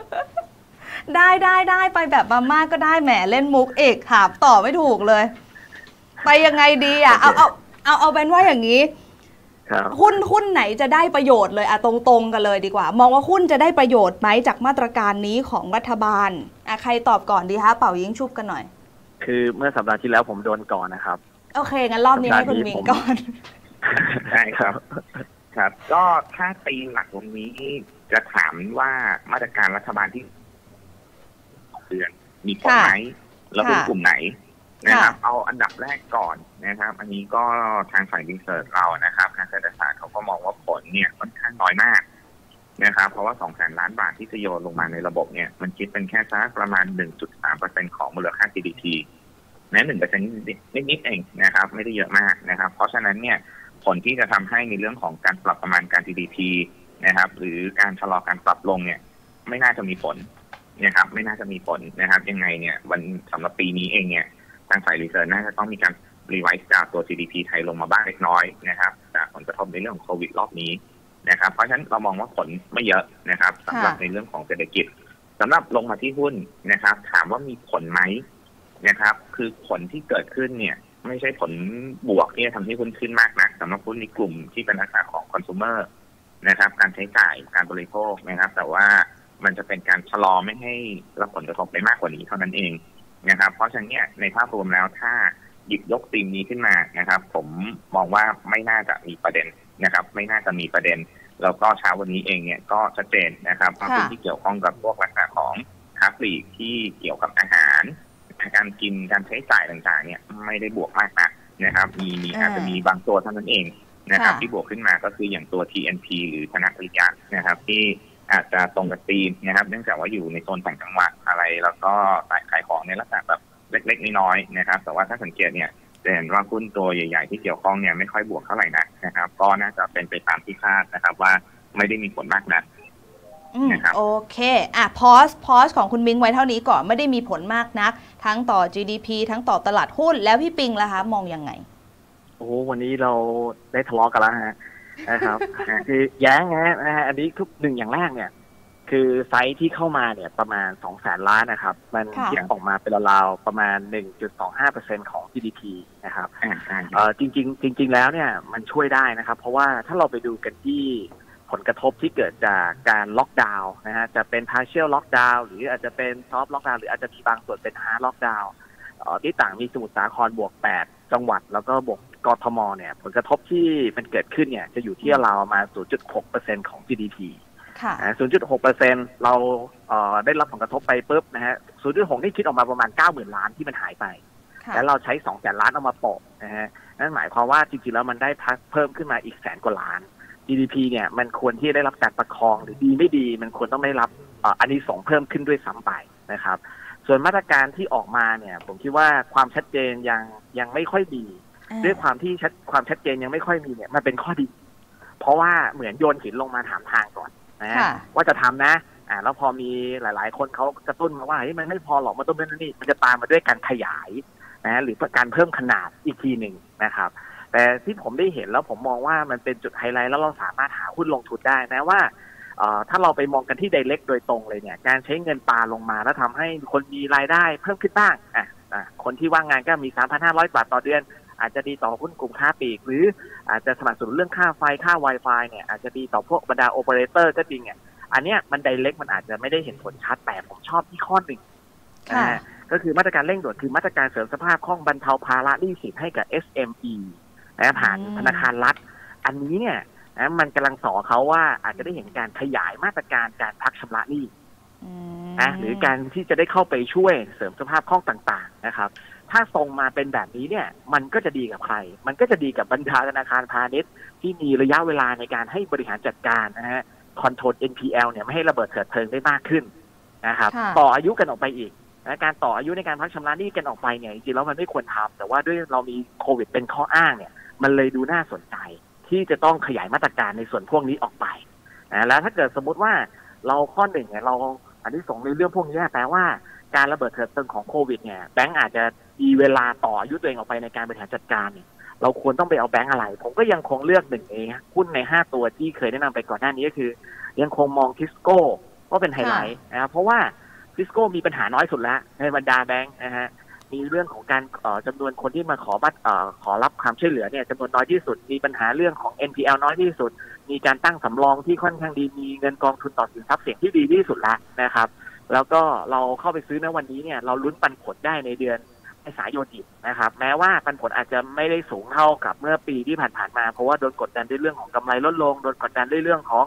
ได้ไปแบบมาม่าก็ได้แหมเล่นมุกเอกถามต่อไม่ถูกเลยไปยังไงดีเอาเป็นว่าอย่างนี้หุ้นไหนจะได้ประโยชน์เลยตรงๆกันเลยดีกว่ามองว่าหุ้นจะได้ประโยชน์ไหมจากมาตรการนี้ของรัฐบาลใครตอบก่อนดีคะเป่ายิงชุบกันหน่อยคือเมื่อสัปดาห์ที่แล้วผมโดนก่อนนะครับโอเคงั้นรอบนี้ให้คุณมิงก่อนใช่ครับก็ถ้าตีหลักตรงนี้จะถามว่ามาตรการรัฐบาลที่เดือนมีผลไหมแล้วหุ้นกลุ่มไหนนะครับเอาอันดับแรกก่อนนะครับอันนี้ก็ทางฝ่ายรีเสิร์ชเรานะครับทางเศรษฐศาสตร์เขาก็มองว่าผลเนี่ยค่อนข้างน้อยมากนะครับเพราะว่า 200,000 ล้านบาทที่จะโยนลงมาในระบบเนี่ยมันคิดเป็นแค่สักประมาณ 1.3% ของมูลค่า GDP นะ 1% นิดๆเองนะครับไม่ได้เยอะมากนะครับเพราะฉะนั้นเนี่ยผลที่จะทำให้ในเรื่องของการปรับประมาณการ GDP นะครับหรือการชะลอการปรับลงเนี่ยไม่น่าจะมีผลนะครับไม่น่าจะมีผลนะครับยังไงเนี่ยวันสำหรับปีนี้เองเนี่ยทางฝ่ายรีเสิร์ชน่าจะต้องมีการรีไวซ์จากตัว GDP ไทยลงมาบ้างเล็กน้อยนะครับจากผลกระทบในเรื่องของโควิดรอบนี้นะครับเพราะฉะนั้นเรามองว่าผลไม่เยอะนะครับสำหรับในเรื่องของเศรษฐกิจสำหรับลงมาที่หุ้นนะครับถามว่ามีผลไหมนะครับคือผลที่เกิดขึ้นเนี่ยไม่ใช่ผลบวกที่จะทำให้หุ้นขึ้นมากนะสำหรับหุ้นในกลุ่มที่เป็นลักษณะของคอน sumer นะครับการใช้จ่ายการบริโภคนะครับแต่ว่ามันจะเป็นการชะลอไม่ให้รับผลกระทบไปมากกว่านี้เท่านั้นเองนะครับเพราะฉะนั้นเนี่ยในภาพรวมแล้วถ้าหยิบยกธีมนี้ขึ้นมานะครับผมมองว่าไม่น่าจะมีประเด็นนะครับไม่น่าจะมีประเด็นแล้วก็เช้าวันนี้เองเนี่ยก็ชัดเจนนะครับว่าผู้ที่เกี่ยวข้องกับพวกลักษณะของค้าปลีกที่เกี่ยวกับอาหารการกินการใช้จ่ายต่างๆเนี่ยไม่ได้บวกมากนักนะครับมีอาจจะมีบางตัวเท่านั้นเองนะครับที่บวกขึ้นมาก็คืออย่างตัว TNP หรือธนบริการนะครับที่อาจจะตรงกับธีมนะครับเนื่องจากว่าอยู่ในโซนต่างจังหวัดอะไรแล้วก็ขายของในลักษณะแบบเล็กๆน้อยๆนะครับแต่ว่าถ้าสังเกตเนี่ยจะเห็นว่าหุ้นตัวใหญ่ๆที่เกี่ยวข้องเนี่ยไม่ค่อยบวกเท่าไหร่นะครับก็น่าจะเป็นไปตามที่คาดนะครับว่าไม่ได้มีผลมากนักนะครับโอเคพอสของคุณมิงไว้เท่านี้ก่อนไม่ได้มีผลมากนักทั้งต่อ GDP ทั้งต่อตลาดหุ้นแล้วพี่ปิงล่ะคะมองยังไงโอ้วันนี้เราได้ทะเลาะกันแล้วนะครับคือแย้งนะฮะอันนี้ทุกหนึ่งอย่างแรกเนี่ยคือไซส์ที่เข้ามาเนี่ยประมาณ 200,000 ล้านนะครับมันคิดออกมาเป็นราวๆประมาณ 1.25% ของ GDP นะครับจริงแล้วเนี่ยมันช่วยได้นะครับเพราะว่าถ้าเราไปดูกันที่ผลกระทบที่เกิดจากการล็อกดาวน์นะฮะจะเป็น partial lockdown หรืออาจจะเป็น soft lockdown หรืออาจจะมีบางส่วนเป็น hard lockdown ที่ต่างมีสมุทรสาครบวก8จังหวัดแล้วก็บวกกทมเนี่ยผลกระทบที่มันเกิดขึ้นเนี่ยจะอยู่ที่ราวประมาณ 0.6% ของ GDP 0.6% เราได้รับผลกระทบไปปุ๊บนะฮะ 0.6 นี่คิดออกมาประมาณ 90,000 ล้านที่มันหายไปแล้วเราใช้ 200,000 ล้านเอามาโปะนะฮะนั่นหมายความว่าจริงๆแล้วมันได้เพิ่มขึ้นมาอีก100,000 กว่าล้าน GDP เนี่ยมันควรที่ได้รับการประคองหรือดีไม่ดีมันควรต้องได้รับอานิสงส์เพิ่มขึ้นด้วยซ้ำไปนะครับส่วนมาตรการที่ออกมาเนี่ยผมคิดว่าความชัดเจนยังไม่ค่อยดีด้วยความที่ความชัดเจนยังไม่ค่อยมีเนี่ยมันเป็นข้อดีเพราะว่าเหมือนโยนหินลงมาถามทางก่อนนะว่าจะทำนะแล้วพอมีหลายๆคนเขากระตุ้นมาว่ามันไม่พอหรอกมันต้องเป็นนี่มันจะตามมาด้วยการขยายนะหรือการเพิ่มขนาดอีกทีหนึ่งนะครับแต่ที่ผมได้เห็นแล้วผมมองว่ามันเป็นจุดไฮไลท์แล้วเราสามารถหาหุ้นลงทุนได้นะว่าถ้าเราไปมองกันที่ direct โดยตรงเลยเนี่ยการใช้เงินปาลงมาแล้วทำให้คนมีรายได้เพิ่มขึ้นบ้างคนที่ว่างงานก็มี 3,500 บาทต่อเดือนอาจจะดีต่อหุ้นกลุ่มค้าปลีกหรืออาจจะสนับสนุนเรื่องค่าไฟค่า Wi-Fi เนี่ยอาจจะดีต่อพวกบรรดาโอเปอเรเตอร์ก็จริงเนี่ยอันเนี้ยมัน direct มันอาจจะไม่ได้เห็นผลชัดแต่ผมชอบที่ข้อหนึ่งก็คือมาตรการเร่งด่วนคือมาตรการเสริมสภาพคล่องบรรเทาภาระหนี้สินให้กับ SME ผ่านธนาคารรัฐอันนี้เนี่ยมันกำลังสอเขาว่าอาจจะได้เห็นการขยายมาตรการการพักชำระหนี้หรือการที่จะได้เข้าไปช่วยเสริมสภาพคล่องต่างๆนะครับถ้าส่งมาเป็นแบบนี้เนี่ยมันก็จะดีกับใครมันก็จะดีกับบรรดาธนาคารพาณิชย์ที่มีระยะเวลาในการให้บริหารจัดการนะฮะคอนโทรล NPL เนี่ยไม่ให้ระเบิดเถิดเทิงได้มากขึ้นนะครับต่ออายุกันออกไปอีกการต่ออายุในการพักชำระหนี้กันออกไปเนี่ยจริงๆแล้วมันไม่ควรทำแต่ว่าด้วยเรามีโควิดเป็นข้ออ้างเนี่ยมันเลยดูน่าสนใจที่จะต้องขยายมาตรการในส่วนพวกนี้ออกไปแล้วถ้าเกิดสมมุติว่าเราข้อหนึ่งเนี่ยเราอันที่สองในเรื่องพวกนี้แปลว่าการระเบิดเถิดเทิงของโควิดเนี่ยแบงก์อาจจะมีเวลาต่ออายุตัวเองออกไปในการบริหารจัดการเนี่ยเราควรต้องไปเอาแบงก์อะไรผมก็ยังคงเลือก1Aหุ้นใน5ตัวที่เคยแนะนำไปก่อนหน้านี้ก็คือยังคงมองทิสโก้ว่าเป็นไฮไลท์นะเพราะว่าทิสโก้มีปัญหาน้อยสุดแล้วในบรรดาแบงก์นะฮะมีเรื่องของการจำนวนคนที่มาขอรับความช่วยเหลือเนี่ยจำนวนน้อยที่สุดมีปัญหาเรื่องของ NPL น้อยที่สุดมีการตั้งสำรองที่ค่อนข้างดีมีเงินกองทุนต่อสินทรัพย์เสี่ยงที่ดีที่สุดแล้วนะครับแล้วก็เราเข้าไปซื้อในวันนี้เนี่ยเราลุ้นปันผลได้ในเดือนเมษายนนะครับแม้ว่าปันผลอาจจะไม่ได้สูงเท่ากับเมื่อปีที่ผ่านๆมาเพราะว่าโดนกดดันด้วยเรื่องของกำไรลดลงโดนกดดันด้วยเรื่องของ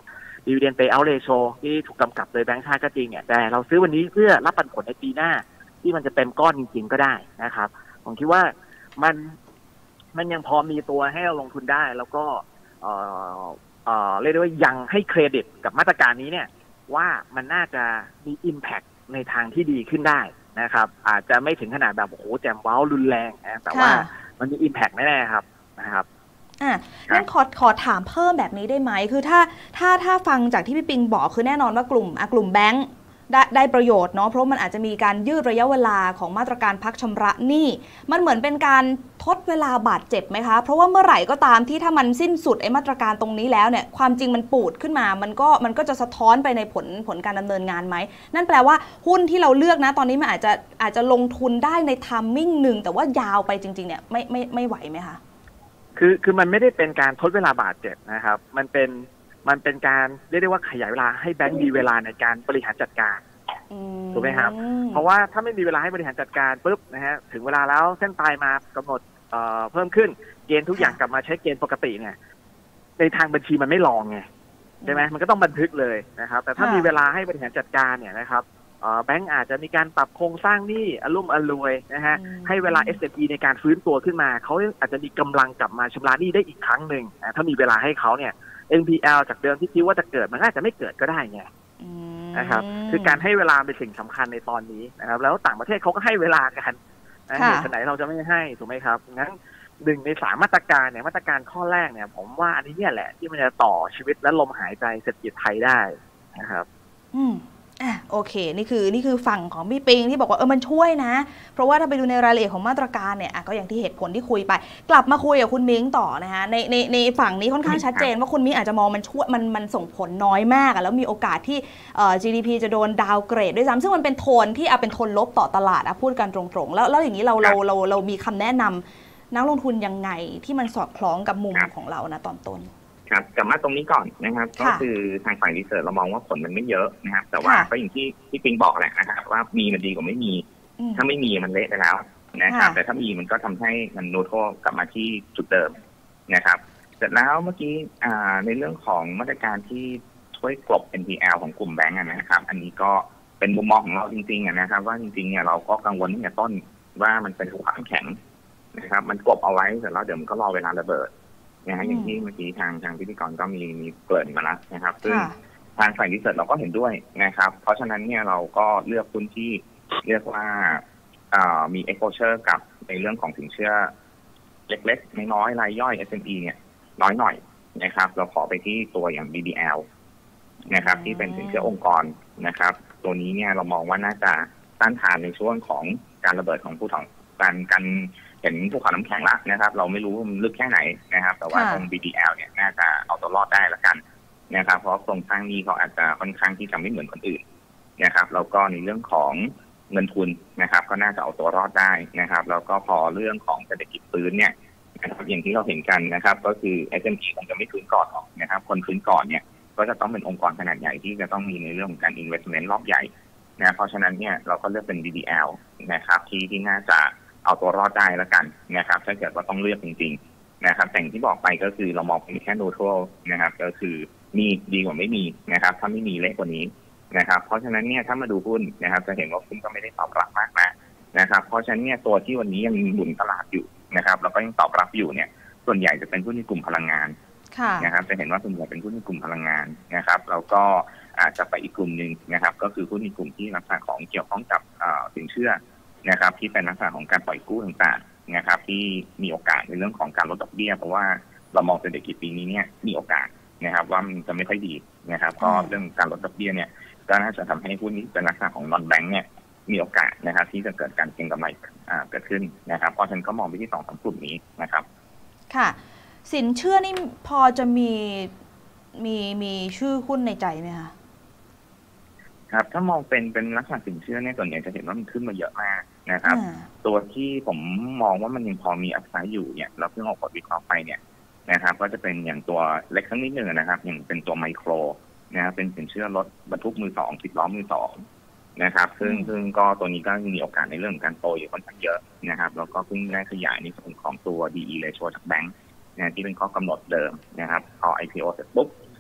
dividend payout ratio ที่ถูกกำกับโดยแบงก์ชาติก็จริงเนี่ยแต่เราซื้อวันนี้เพื่อรับปันผลในปีหน้าที่มันจะเต็มก้อนจริงๆก็ได้นะครับผมคิดว่ามันยังพอมีตัวให้เราลงทุนได้แล้วก็เรียกได้ว่ายังให้เครดิตกับมาตรการนี้เนี่ยว่ามันน่าจะมี impact ในทางที่ดีขึ้นได้นะครับอาจจะไม่ถึงขนาดแบบโอ้โหแจ่มว้าวรุนแรงนะแต่ว่ามันมี impact แน่ๆครับนะครับงั้นขอถามเพิ่มแบบนี้ได้ไหมคือถ้าฟังจากที่พี่ปิงบอกคือแน่นอนว่ากลุ่มแบงค์ได้ประโยชน์เนาะเพราะมันอาจจะมีการยืดระยะเวลาของมาตรการพักชำระหนี้มันเหมือนเป็นการทดเวลาบาดเจ็บไหมคะเพราะว่าเมื่อไหร่ก็ตามที่ถ้ามันสิ้นสุดไอ้มาตรการตรงนี้แล้วเนี่ยความจริงมันปูดขึ้นมามันก็จะสะท้อนไปในผลการดำเนินงานไหมนั่นแปลว่าหุ้นที่เราเลือกนะตอนนี้มันอาจจะลงทุนได้ในไทมิ่งหนึ่งแต่ว่ายาวไปจริงๆเนี่ยไม่ไหวไหมคะคือมันไม่ได้เป็นการทดเวลาบาดเจ็บนะครับมันเป็นการเรียกได้ว่าขยายเวลาให้แบงก์มีเวลาในการบริหารจัดการถูกไหมครับเพราะว่าถ้าไม่มีเวลาให้บริหารจัดการปุ๊บนะฮะถึงเวลาแล้วเส้นตายมากำหนดเพิ่มขึ้นเกณฑ์ทุกอย่างกลับมาใช้เกณฑ์ปกติเนี่ยในทางบัญชีมันไม่ลองไงใช่ไหมมันก็ต้องบันทึกเลยนะครับแต่ถ้ามีเวลาให้บริหารจัดการเนี่ยนะครับแบงก์อาจจะมีการปรับโครงสร้างหนี้อลุ่มอรวยนะฮะให้เวลา SME ในการฟื้นตัวขึ้นมาเขาอาจจะมีกำลังกลับมาชำระหนี้ได้อีกครั้งหนึ่งนะถ้ามีเวลาให้เขาเนี่ย NPL จากเดิมที่คิดว่าจะเกิดมันอาจจะไม่เกิดก็ได้ไงนะครับคือการให้เวลาเป็นสิ่งสำคัญในตอนนี้นะครับแล้วต่างประเทศเขาก็ให้เวลากันเหตุไหนเราจะไม่ให้ถูกไหมครับงั้น1 ใน 3มาตรการเนี่ยมาตรการข้อแรกเนี่ยผมว่าอันนี้เนี่ยแหละที่มันจะต่อชีวิตและลมหายใจเศรษฐกิจไทยได้นะครับโอเคนี่คือฝั่งของพี่ปิงที่บอกว่ามันช่วยนะเพราะว่าถ้าไปดูในรายละเอียดของมาตรการเนี่ยก็อย่างที่เหตุผลที่คุยไปกลับมาคุยกับคุณมิ้งต่อนะคะในฝั่งนี้ค่อนข้างชัดเจนว่าคุณมิ้งอาจจะมองมันช่วยมันส่งผลน้อยมากแล้วมีโอกาสที่GDP จะโดนดาวเกรดด้วยซ้ำซึ่งมันเป็นโทนที่เป็นโทนลบต่อตลาดพูดกันตรงๆแล้วอย่างนี้เรามีคำแนะนำนักลงทุนยังไงที่มันสอดคล้องกับมุมของเรานะตอนต้นครับกลับมาตรงนี้ก่อนนะครับก็คือทางฝ่ายรีเสิร์ชเรามองว่าผลมันไม่เยอะนะครับแต่ว่าก็อย่างที่ปิงบอกแหละนะครับว่ามีมันดีกว่าไม่มีถ้าไม่มีมันเละไปแล้วนะครับแต่ถ้ามีมันก็ทำให้มันโนโทกลับมาที่จุดเดิมนะครับเสร็จแล้วเมื่อกี้ในเรื่องของมาตรการที่ช่วยกลบ NPL ของกลุ่มแบงก์นะครับอันนี้ก็เป็นมุมมองของเราจริงๆนะครับว่าจริงๆเนี่ยเราก็กังวลตั้งแต่ต้นว่ามันเป็นภูเขาแข็งนะครับมันกลบเอาไว้เสร็จแล้วเดี๋ยวมันก็รอเวลาระเบิดนะฮะอย่างที่เมื่อกี้ทางพิธีกรก็มีเกริ่นมาแล้วนะครับซึ่งทางฝ่ายรีเสิร์ชเราก็เห็นด้วยนะครับเพราะฉะนั้นเนี่ยเราก็เลือกหุ้นที่เรียกว่ามี exposure กับในเรื่องของสินเชื่อเล็กๆน้อยๆรายย่อย SME เนี่ยน้อยหน่อยนะครับเราขอไปที่ตัวอย่าง BBL นะครับที่เป็นสินเชื่อองค์กรนะครับตัวนี้เนี่ยเรามองว่าน่าจะต้านทานในช่วงของการระเบิดของภูเขาการเห็นภูเขาน้ำแข็งละนะครับเราไม่รู้มันลึกแค่ไหนนะครับแต่ว่าตรง BDL เนี่ยน่าจะเอาตัวรอดได้ละกันนะครับเพราะโครงสร้างนี้เขาอาจจะค่อนข้างที่จะไม่เหมือนคนอื่นนะครับแล้วก็ในเรื่องของเงินทุนนะครับก็น่าจะเอาตัวรอดได้นะครับแล้วก็พอเรื่องของเศรษฐกิจฟื้นเนี่ยนะครับอย่างที่เราเห็นกันนะครับก็คือ SME คงจะไม่ฟื้นก่อนหรอกนะครับคนฟื้นก่อนเนี่ยก็จะต้องเป็นองค์กรขนาดใหญ่ที่จะต้องมีในเรื่องของการ investment รอบใหญ่นะเพราะฉะนั้นเนี่ยเราก็เลือกเป็น BDL นะครับที่น่าจะเอาตัวรอดได้แล้วกันนะครับถ้าเกิดว่าต้องเลือกจริงๆนะครับแต่ที่บอกไปก็คือเรามองเป็นแค่ neutral นะครับก็คือมีดีกว่าไม่มีนะครับถ้าไม่มีเละกว่านี้นะครับเพราะฉะนั้นเนี่ยถ้ามาดูหุ้นนะครับจะเห็นว่าหุ้นก็ไม่ได้ตอบรับมากนะครับเพราะฉะนั้นเนี่ยตัวที่วันนี้ยังหมุนตลาดอยู่นะครับแล้วก็ยังตอบรับอยู่เนี่ยส่วนใหญ่จะเป็นหุ้นในกลุ่มพลังงานนะครับจะเห็นว่าส่วนใหญ่เป็นหุ้นในกลุ่มพลังงานนะครับแล้วก็อาจจะไปอีกกลุ่มนึงนะครับก็คือหุ้นในกลุ่มที่ลักษณะของเกี่ยวข้องกับสินเชื่อนะครับที่เป็นลักษณะของการปล่อยกู้ต่างๆนะครับที่มีโอกาสในเรื่องของการลดดอกเบี้ยเพราะว่าเรามองเศรษฐกิจปีนี้เนี่ยมีโอกาสนะครับว่ามันจะไม่ค่อยดีนะครับก็เรื่องการลดดอกเบี้ยเนี่ยก็น่าจะทำให้หุ้นนี้เป็นลักษณะของนอนแบงก์เนี่ยมีโอกาสนะครับที่จะเกิดการเก็งกำไรเกิดขึ้นนะครับเพราะฉะนั้นก็มองไปที่2-3 กลุ่มนี้นะครับค่ะสินเชื่อนี่พอจะมีชื่อหุ้นในใจไหมคะครับถ้ามองเป็นลักษณะสินเชื่อเนี่ยส่วนใหญ่จะเห็นว่ามันขึ้นมาเยอะมากนะครับตัวที่ผมมองว่ามันยังพอมีอัพไซด์อยู่เนี่ยเราเพิ่งออกผลวิเคราะห์ไปเนี่ยนะครับก็จะเป็นอย่างตัวเล็กสักนิดนึงนะครับอย่างเป็นตัวไมโครนะครับเป็นสินเชื่อรถบรรทุกมือสอง10 ล้อมือสองนะครับซึ่งก็ตัวนี้ก็มีโอกาสในเรื่องการโตอยู่ค่อนข้างเยอะนะครับแล้วก็เพิ่งได้ขยายในส่วนของตัว DE ratio จากแบงก์นะที่เป็นข้อกำหนดเดิมนะครับพอ IPO เสร็จปุ๊บ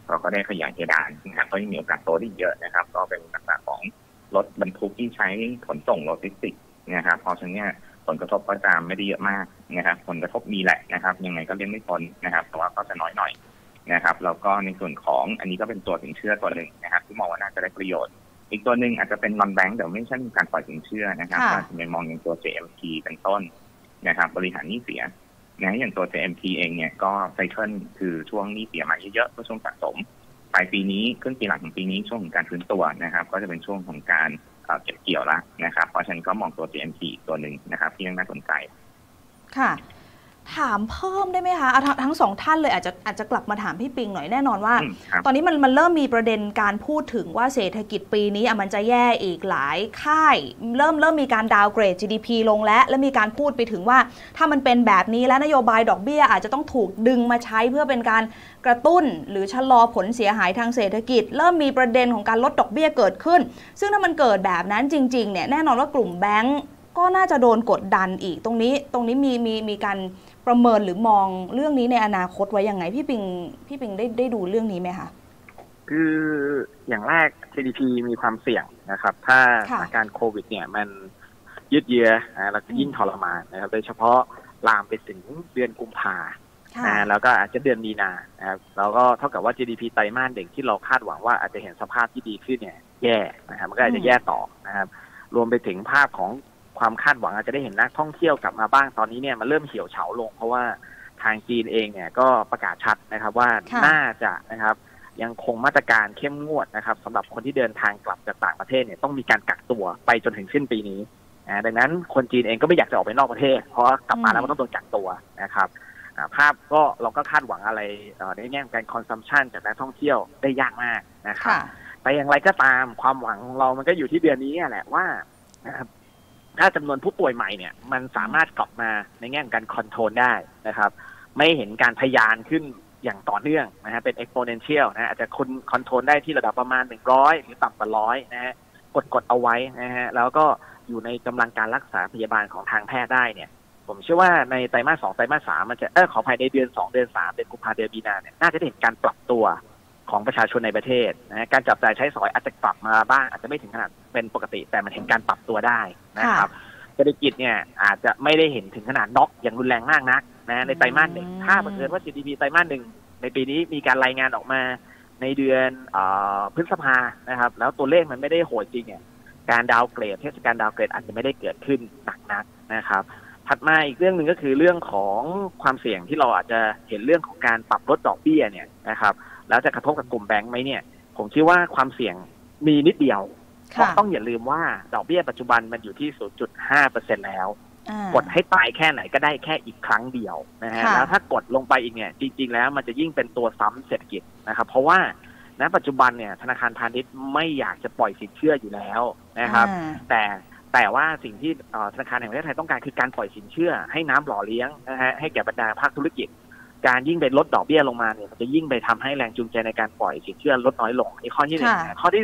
เราก็ได้ขยายเพดานนะครับก็ยังมีโอกาสโตได้เยอะนะครับก็เป็นลักษณะของรถบรรทุกที่ใช้ขนส่งโลจิสติกส์นะครับเพราะฉะนั้นผลกระทบก็จะไม่ได้เยอะมากนะครับผลกระทบมีแหละนะครับยังไงก็เลี่ยงไม่พ้นนะครับแต่ว่าก็จะน้อยหน่อยนะครับแล้วก็ในส่วนของอันนี้ก็เป็นตัวสินเชื่อตัวหนึ่งนะครับที่มองว่าน่าจะได้ประโยชน์อีกตัวหนึ่งอาจจะเป็นนอนแบงก์แต่ไม่ใช่การปล่อยสินเชื่อนะครับอาจจะเป็นมองอย่างตัว JMT เป็นต้นนะครับบริหารหนี้เสียนะอย่างตัว JMT เองเนี่ยก็ไซเคิลคือช่วงหนี้เสียมาเยอะๆก็ช่วงสะสมปลายปีนี้ครึ่งปีหลังของปีนี้ช่วงของการฟื้นตัวนะครับก็จะเป็นช่วงของการเก็บเกี่ยวแล้วนะครับเพราะฉะนั้นก็มองตัว JMT อีกตัวหนึ่งนะครับที่ยังน่าสนใจค่ะถามเพิ่มได้ไหมคะทั้งสองท่านเลยอาจจะกลับมาถามพี่ปิงหน่อยแน่นอนว่าตอนนี้มันเริ่มมีประเด็นการพูดถึงว่าเศรษฐกิจปีนี้มันจะแย่อีกหลายค่ายเริ่มมีการดาวน์เกรด GDP ลงและมีการพูดไปถึงว่าถ้ามันเป็นแบบนี้แล้วนโยบายดอกเบี้ยอาจจะต้องถูกดึงมาใช้เพื่อเป็นการกระตุ้นหรือชะลอผลเสียหายทางเศรษฐกิจเริ่มมีประเด็นของการลดดอกเบี้ยเกิดขึ้นซึ่งถ้ามันเกิดแบบนั้นจริงๆเนี่ยแน่นอนว่ากลุ่มแบงก์ก็น่าจะโดนกดดันอีกตรงนี้มีการประเมินหรือมองเรื่องนี้ในอนาคตไว้ยังไงพี่ปิงได้ดูเรื่องนี้ไหมคะคืออย่างแรก GDP มีความเสี่ยงนะครับถ้าสถานการณ์โควิดเนี่ยมันยืดเยื้อแล้วก็ยิ่งทรมานนะครับโดยเฉพาะลามไปถึงเดือนกุมภาแล้วก็อาจจะเดือนมีนานะครับแล้วก็เท่ากับว่า GDP ไตรมาสเด็กที่เราคาดหวังว่าอาจจะเห็นสภาพที่ดีขึ้นเนี่ยแย่นะครับมันก็อาจจะแย่ต่อนะครับรวมไปถึงภาพของความคาดหวังอาจจะได้เห็นนักท่องเที่ยวกลับมาบ้างตอนนี้เนี่ยมันเริ่มเหี่ยวเฉาลงเพราะว่าทางจีนเองเนี่ยก็ประกาศชัดนะครับว่าน่าจะนะครับยังคงมาตรการเข้มงวดนะครับสำหรับคนที่เดินทางกลับจากต่างประเทศเนี่ยต้องมีการกักตัวไปจนถึงสิ้นปีนี้ดังนั้นคนจีนเองก็ไม่อยากจะออกไปนอกประเทศเพราะกลับมาแล้วมันต้องโดนกักตัวนะครับภาพก็เราก็คาดหวังอะไรในแง่การคอนซัมชันจากนักท่องเที่ยวได้ยากมากนะครับแต่อย่างไรก็ตามความหวังของเรามันก็อยู่ที่เดือนนี้แหละว่านะครับถ้าจำนวนผู้ป่วยใหม่เนี่ยมันสามารถกลับมาในแง่การคอนโทรลได้นะครับไม่เห็นการทะยานขึ้นอย่างต่อเนื่องนะฮะเป็น exponential นะอาจจะคอนโทรลได้ที่ระดับประมาณ100หรือต่ำกว่า100นะฮะกดเอาไว้นะฮะแล้วก็อยู่ในกำลังการรักษาพยาบาลของทางแพทย์ได้เนี่ยผมเชื่อว่าในไตรมาส2ไตรมาส3มันจะขอภายในเดือน2เดือน3เดือนกุมภาพันธ์เดือนมีนาเนี่ยน่าจะได้เห็นการปรับตัวของประชาชนในประเทศนะการจับจ่ายใช้สอยอาจจะกลับมาบ้างอาจจะไม่ถึงขนาดเป็นปกติแต่มันเห็นการปรับตัวได้นะครับเศรษฐกิจเนี่ยอาจจะไม่ได้เห็นถึงขนาดน็อกอย่างรุนแรงมากนักนะในไตรมาส1ถ้าบังเอิญว่า GDP ไตรมาส1ในปีนี้มีการรายงานออกมาในเดือนพฤษภานะครับแล้วตัวเลขมันไม่ได้โหดจริงเนี่ยการดาวเกรดเทศกาลดาวเกรดอาจจะไม่ได้เกิดขึ้นหนักนักนะครับถัดมาอีกเรื่องนึงก็คือเรื่องของความเสี่ยงที่เราอาจจะเห็นเรื่องของการปรับลดดอกเบี้ยเนี่ยนะครับแล้วจะกระทบกับกลุ่มแบงค์ไหมเนี่ยผมคิดว่าความเสี่ยงมีนิดเดียวเพราะต้องอย่าลืมว่าดอกเบี้ยปัจจุบันมันอยู่ที่ 0.5% แล้วกดให้ตายแค่ไหนก็ได้แค่อีกครั้งเดียวนะฮะแล้วถ้ากดลงไปอีกเนี่ยจริงๆแล้วมันจะยิ่งเป็นตัวซ้ำเศรษฐกิจนะครับเพราะว่าณปัจจุบันเนี่ยธนาคารพาณิชย์ไม่อยากจะปล่อยสินเชื่ออยู่แล้วนะครับแต่ว่าสิ่งที่ธนาคารแห่งประเทศไทยต้องการคือการปล่อยสินเชื่อให้น้ำหล่อเลี้ยงนะฮะให้แก่บรรดาภาคธุรกิจการยิ่งไปลดดอกเบี้ยลงมาเนี่ยมันจะยิ่งไปทำให้แรงจูงใจในการปล่อยสินเชื่อลดน้อยลงข้อที่1ข้อที่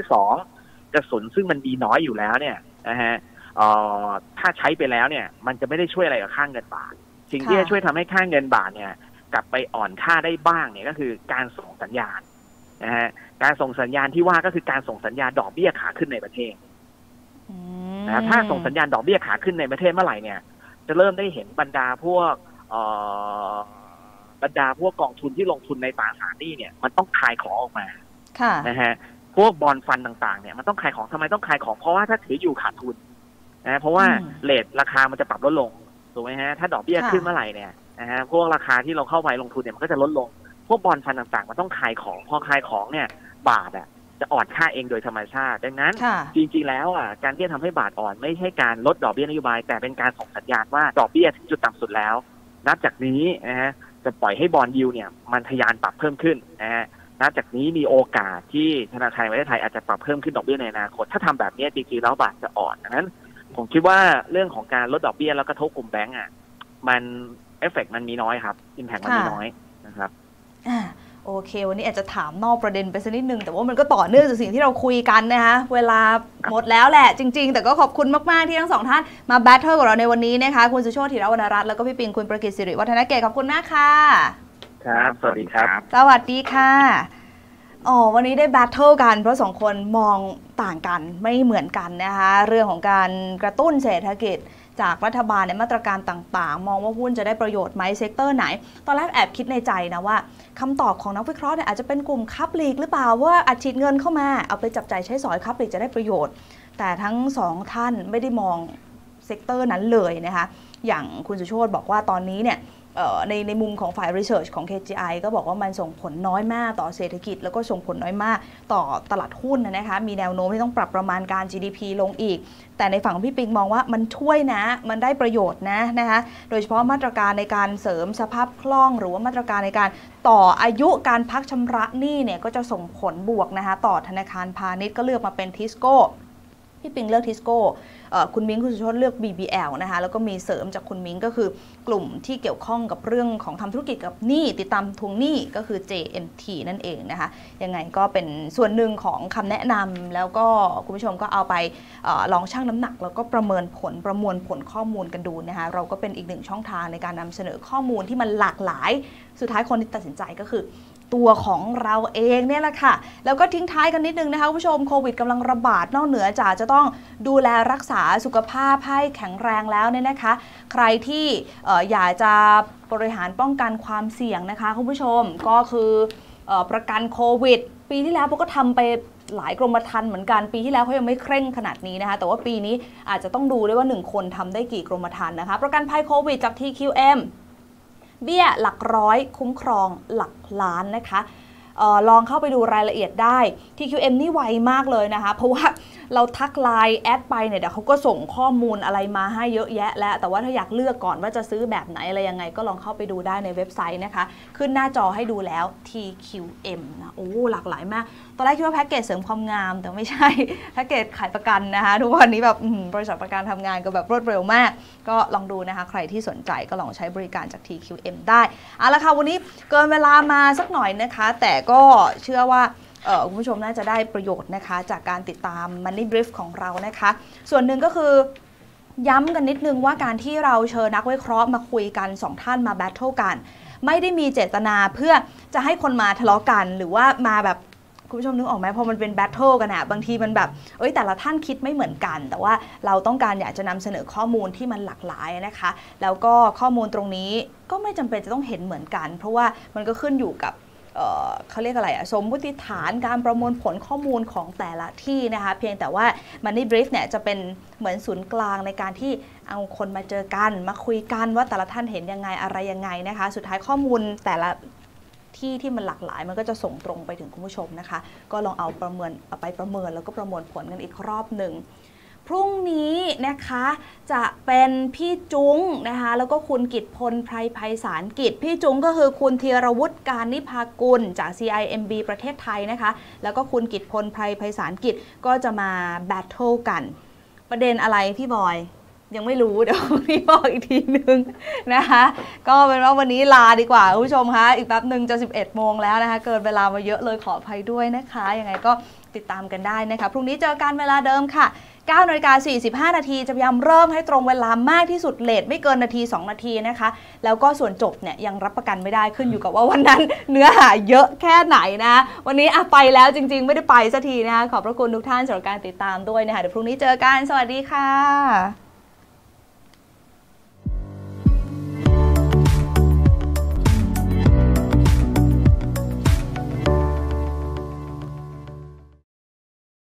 2กระสุนซึ่งมันดีน้อยอยู่แล้วเนี่ยนะฮะถ้าใช้ไปแล้วเนี่ยมันจะไม่ได้ช่วยอะไรกับค่าเงินบาทสิ่งที่จะช่วยทำให้ค่าเงินบาทเนี่ยกลับไปอ่อนค่าได้บ้างเนี่ยก็คือการส่งสัญญาณนะฮะการส่งสัญญาณที่ว่าก็คือการส่งสัญญาณดอกเบี้ยขาขึ้นในประเทศนะถ้าส่งสัญญาณดอกเบี้ยขาขึ้นในประเทศเมื่อไหร่เนี่ยจะเริ่มได้เห็นบรรดาพวกกองทุนที่ลงทุนในตราสารหนี้เนี่ยมันต้องขายของออกมานะฮะพวกบอนด์ฟันต่างๆเนี่ยมันต้องขายของทำไมต้องขายของเพราะว่าถ้าถืออยู่ขาดทุนนะเพราะว่าเรทราคามันจะปรับลดลงถูกไหมฮะถ้าดอกเบี้ยขึ้นเมื่อไหร่เนี่ยนะฮะพวกราคาที่เราเข้าไปลงทุนเนี่ยมันก็จะลดลงพวกบอนด์ฟันต่างๆมันต้องขายของพอขายของเนี่ยบาทจะอ่อนค่าเองโดยธรรมชาติดังนั้นจริงๆแล้วการที่จะทำให้บาทอ่อนไม่ใช่การลดดอกเบี้ยนโยบายแต่เป็นการส่งสัญญาณว่าดอกเบี้ยถึงจุดต่ำสุดแล้วนับจากนี้นะฮะจะปล่อยให้บอนด์ยิลด์เนี่ยมันทะยานปรับเพิ่มขึ้นนะฮะนับจากนี้มีโอกาสที่ธนาคารแห่งประเทศไทยอาจจะปรับเพิ่มขึ้นดอกเบี้ยในอนาคตถ้าทำแบบนี้จริงๆแล้วบาทจะอ่อนดังนั้นผมคิดว่าเรื่องของการลดดอกเบี้ยแล้วกระทบกลุ่มแบงก์มันเอฟเฟกต์มันมีน้อยครับอิมแพคมันมีน้อยนะครับโอเควันนี้อาจจะถามนอกประเด็นไปสักนิดนึงแต่ว่ามันก็ต่อเนื่องจากสิ่งที่เราคุยกันนะคะเวลาหมดแล้วแหละจริงๆแต่ก็ขอบคุณมากๆที่ทั้งสองท่านมาแบทเทิลกับเราในวันนี้นะคะคุณสุโชติ ธีรวรรณรัตน์แล้วก็พี่ปิงคุณประกิต สิริวัฒนเกตขอบคุณมากค่ะครับสวัสดีครับสวัสดีค่ะวันนี้ได้แบทเทิลกันเพราะ2คนมองต่างกันไม่เหมือนกันนะคะเรื่องของการกระตุ้นเศรษฐกิจจากรัฐบาลในมาตรการต่างๆมองว่าหุ้นจะได้ประโยชน์ไหมเซกเตอร์ไหนตอนแรกแอบคิดในใจนะว่าคำตอบของนักวิเคราะห์เนี่ยอาจจะเป็นกลุ่มค้าปลีกหรือเปล่าว่าอัดฉีดเงินเข้ามาเอาไปจับจ่ายใช้สอยค้าปลีกจะได้ประโยชน์แต่ทั้ง2ท่านไม่ได้มองเซกเตอร์นั้นเลยนะคะอย่างคุณสุโชติบอกว่าตอนนี้เนี่ยในมุมของฝ่าย Research ของ KGI ก็บอกว่ามันส่งผลน้อยมากต่อเศรษฐกิจแล้วก็ส่งผลน้อยมากต่อตลาดหุ้นนะคะมีแนวโน้มที่ต้องปรับประมาณการ GDP ลงอีกแต่ในฝั่งพี่ปิงมองว่ามันช่วยนะมันได้ประโยชน์นะคะโดยเฉพาะมาตรการในการเสริมสภาพคล่องหรือว่ามาตรการในการต่ออายุการพักชำระหนี้เนี่ยก็จะส่งผลบวกนะคะต่อธนาคารพาณิชย์ก็เลือกมาเป็นทิสโก้พี่ปิงเลือกทิสโก้คุณมิ้งคุณสุชาติเลือก BBL นะคะแล้วก็มีเสริมจากคุณมิ้งก็คือกลุ่มที่เกี่ยวข้องกับเรื่องของทำธุรกิจกับหนี้ติดตามทวงหนี้ก็คือ JNT นั่นเองนะคะยังไงก็เป็นส่วนหนึ่งของคำแนะนำแล้วก็คุณผู้ชมก็เอาไปลองชั่งน้ำหนักแล้วก็ประมวลผลข้อมูลกันดูนะคะเราก็เป็นอีกหนึ่งช่องทางในการนำเสนอข้อมูลที่มันหลากหลายสุดท้ายคนที่ตัดสินใจก็คือตัวของเราเองเนี่ยแหละค่ะแล้วก็ทิ้งท้ายกันนิดนึงนะคะคุณผู้ชมโควิดกำลังระบาดนอกเหนือจากจะต้องดูแลรักษาสุขภาพให้แข็งแรงแล้วเนี่ยนะคะใครที่อยากจะบริหารป้องกันความเสี่ยงนะคะคุณผู้ชมก็คือประกันโควิดปีที่แล้วพวกก็ทำไปหลายกรมธรรม์เหมือนกันปีที่แล้วเขายังไม่เคร่งขนาดนี้นะคะแต่ว่าปีนี้อาจจะต้องดูด้วยว่า1คนทำได้กี่กรมธรรม์นะคะประกันภัยโควิดจาก TQMเบี้ยหลักร้อยคุ้มครองหลักล้านนะคะลองเข้าไปดูรายละเอียดได้ TQM นี่ไวมากเลยนะคะเพราะว่าเราทักไลน์แอดไปเนี่ยเดี๋ยวเขาก็ส่งข้อมูลอะไรมาให้เยอะแยะแล้วแต่ว่าถ้าอยากเลือกก่อนว่าจะซื้อแบบไหนอะไรยังไงก็ลองเข้าไปดูได้ในเว็บไซต์นะคะขึ้นหน้าจอให้ดูแล้ว TQM นะโอ้หลากหลายมากตอนแรกคิดว่าแพ็กเกจเสริมความงามแต่ไม่ใช่แพ็กเกจขายประกันนะคะทุกวันนี้แบบบริษัทประกันทำงานกันแบบรวดเร็วมากก็ลองดูนะคะใครที่สนใจก็ลองใช้บริการจาก TQM ได้เอาละค่ะวันนี้เกินเวลามาสักหน่อยนะคะแต่ก็เชื่อว่าคุณผู้ชมน่าจะได้ประโยชน์นะคะจากการติดตาม Money Brief ของเรานะคะส่วนหนึ่งก็คือย้ำกันนิดนึงว่าการที่เราเชิญนักวิเคราะห์มาคุยกัน2ท่านมาแบทเทิลกันไม่ได้มีเจตนาเพื่อจะให้คนมาทะเลาะกันหรือว่ามาแบบคุณผู้ชมนึกออกไหมพอมันเป็นแบทเทิลกันอะบางทีมันแบบแต่ละท่านคิดไม่เหมือนกันแต่ว่าเราต้องการอยากจะนำเสนอข้อมูลที่มันหลากหลายนะคะแล้วก็ข้อมูลตรงนี้ก็ไม่จำเป็นจะต้องเห็นเหมือนกันเพราะว่ามันก็ขึ้นอยู่กับเขาเรียกอะไรสมมติฐานการประมวลผลข้อมูลของแต่ละที่นะคะเพียงแต่ว่า Money Brief เนี่ยจะเป็นเหมือนศูนย์กลางในการที่เอาคนมาเจอกันมาคุยกันว่าแต่ละท่านเห็นยังไงอะไรยังไงนะคะสุดท้ายข้อมูลแต่ละที่มันหลากหลายมันก็จะส่งตรงไปถึงคุณผู้ชมนะคะก็ลองเอาไปประเมินแล้วก็ประมวลผลกันอีกรอบหนึ่งพรุ่งนี้นะคะจะเป็นพี่จุ้งนะคะแล้วก็คุณกิตพลไพรไพศาลกิจพี่จุ้งก็คือคุณธีรวุฒิการนิพากุลจาก CIMB ประเทศไทยนะคะแล้วก็คุณกิตพลไพรไพศาลกิจก็จะมาแบทเทิลกันประเด็นอะไรพี่บอยยังไม่รู้เดี๋ยวพี่บอกอีกทีนึงนะคะก็เป็นว่าวันนี้ลาดีกว่าคุณผู้ชมคะอีกแป๊บนึงจะ 11 โมงแล้วนะคะเกินเวลามาเยอะเลยขออภัยด้วยนะคะยังไงก็ติดตามกันได้นะคะพรุ่งนี้เจอกันเวลาเดิมค่ะ 9:45 น.จะพยายามเริ่มให้ตรงเวลามากที่สุดเลทไม่เกินนาที2นาทีนะคะแล้วก็ส่วนจบเนี่ยยังรับประกันไม่ได้ขึ้นอยู่กับว่าวันนั้นเนื้อหาเยอะแค่ไหนนะวันนี้ไปแล้วจริงๆไม่ได้ไปสักทีนะคะขอบพระคุณทุกท่านสำหรับการติดตามด้วยนะคะเดี๋ยวพรุ่งนี้เจอกันสวัสดีค่ะ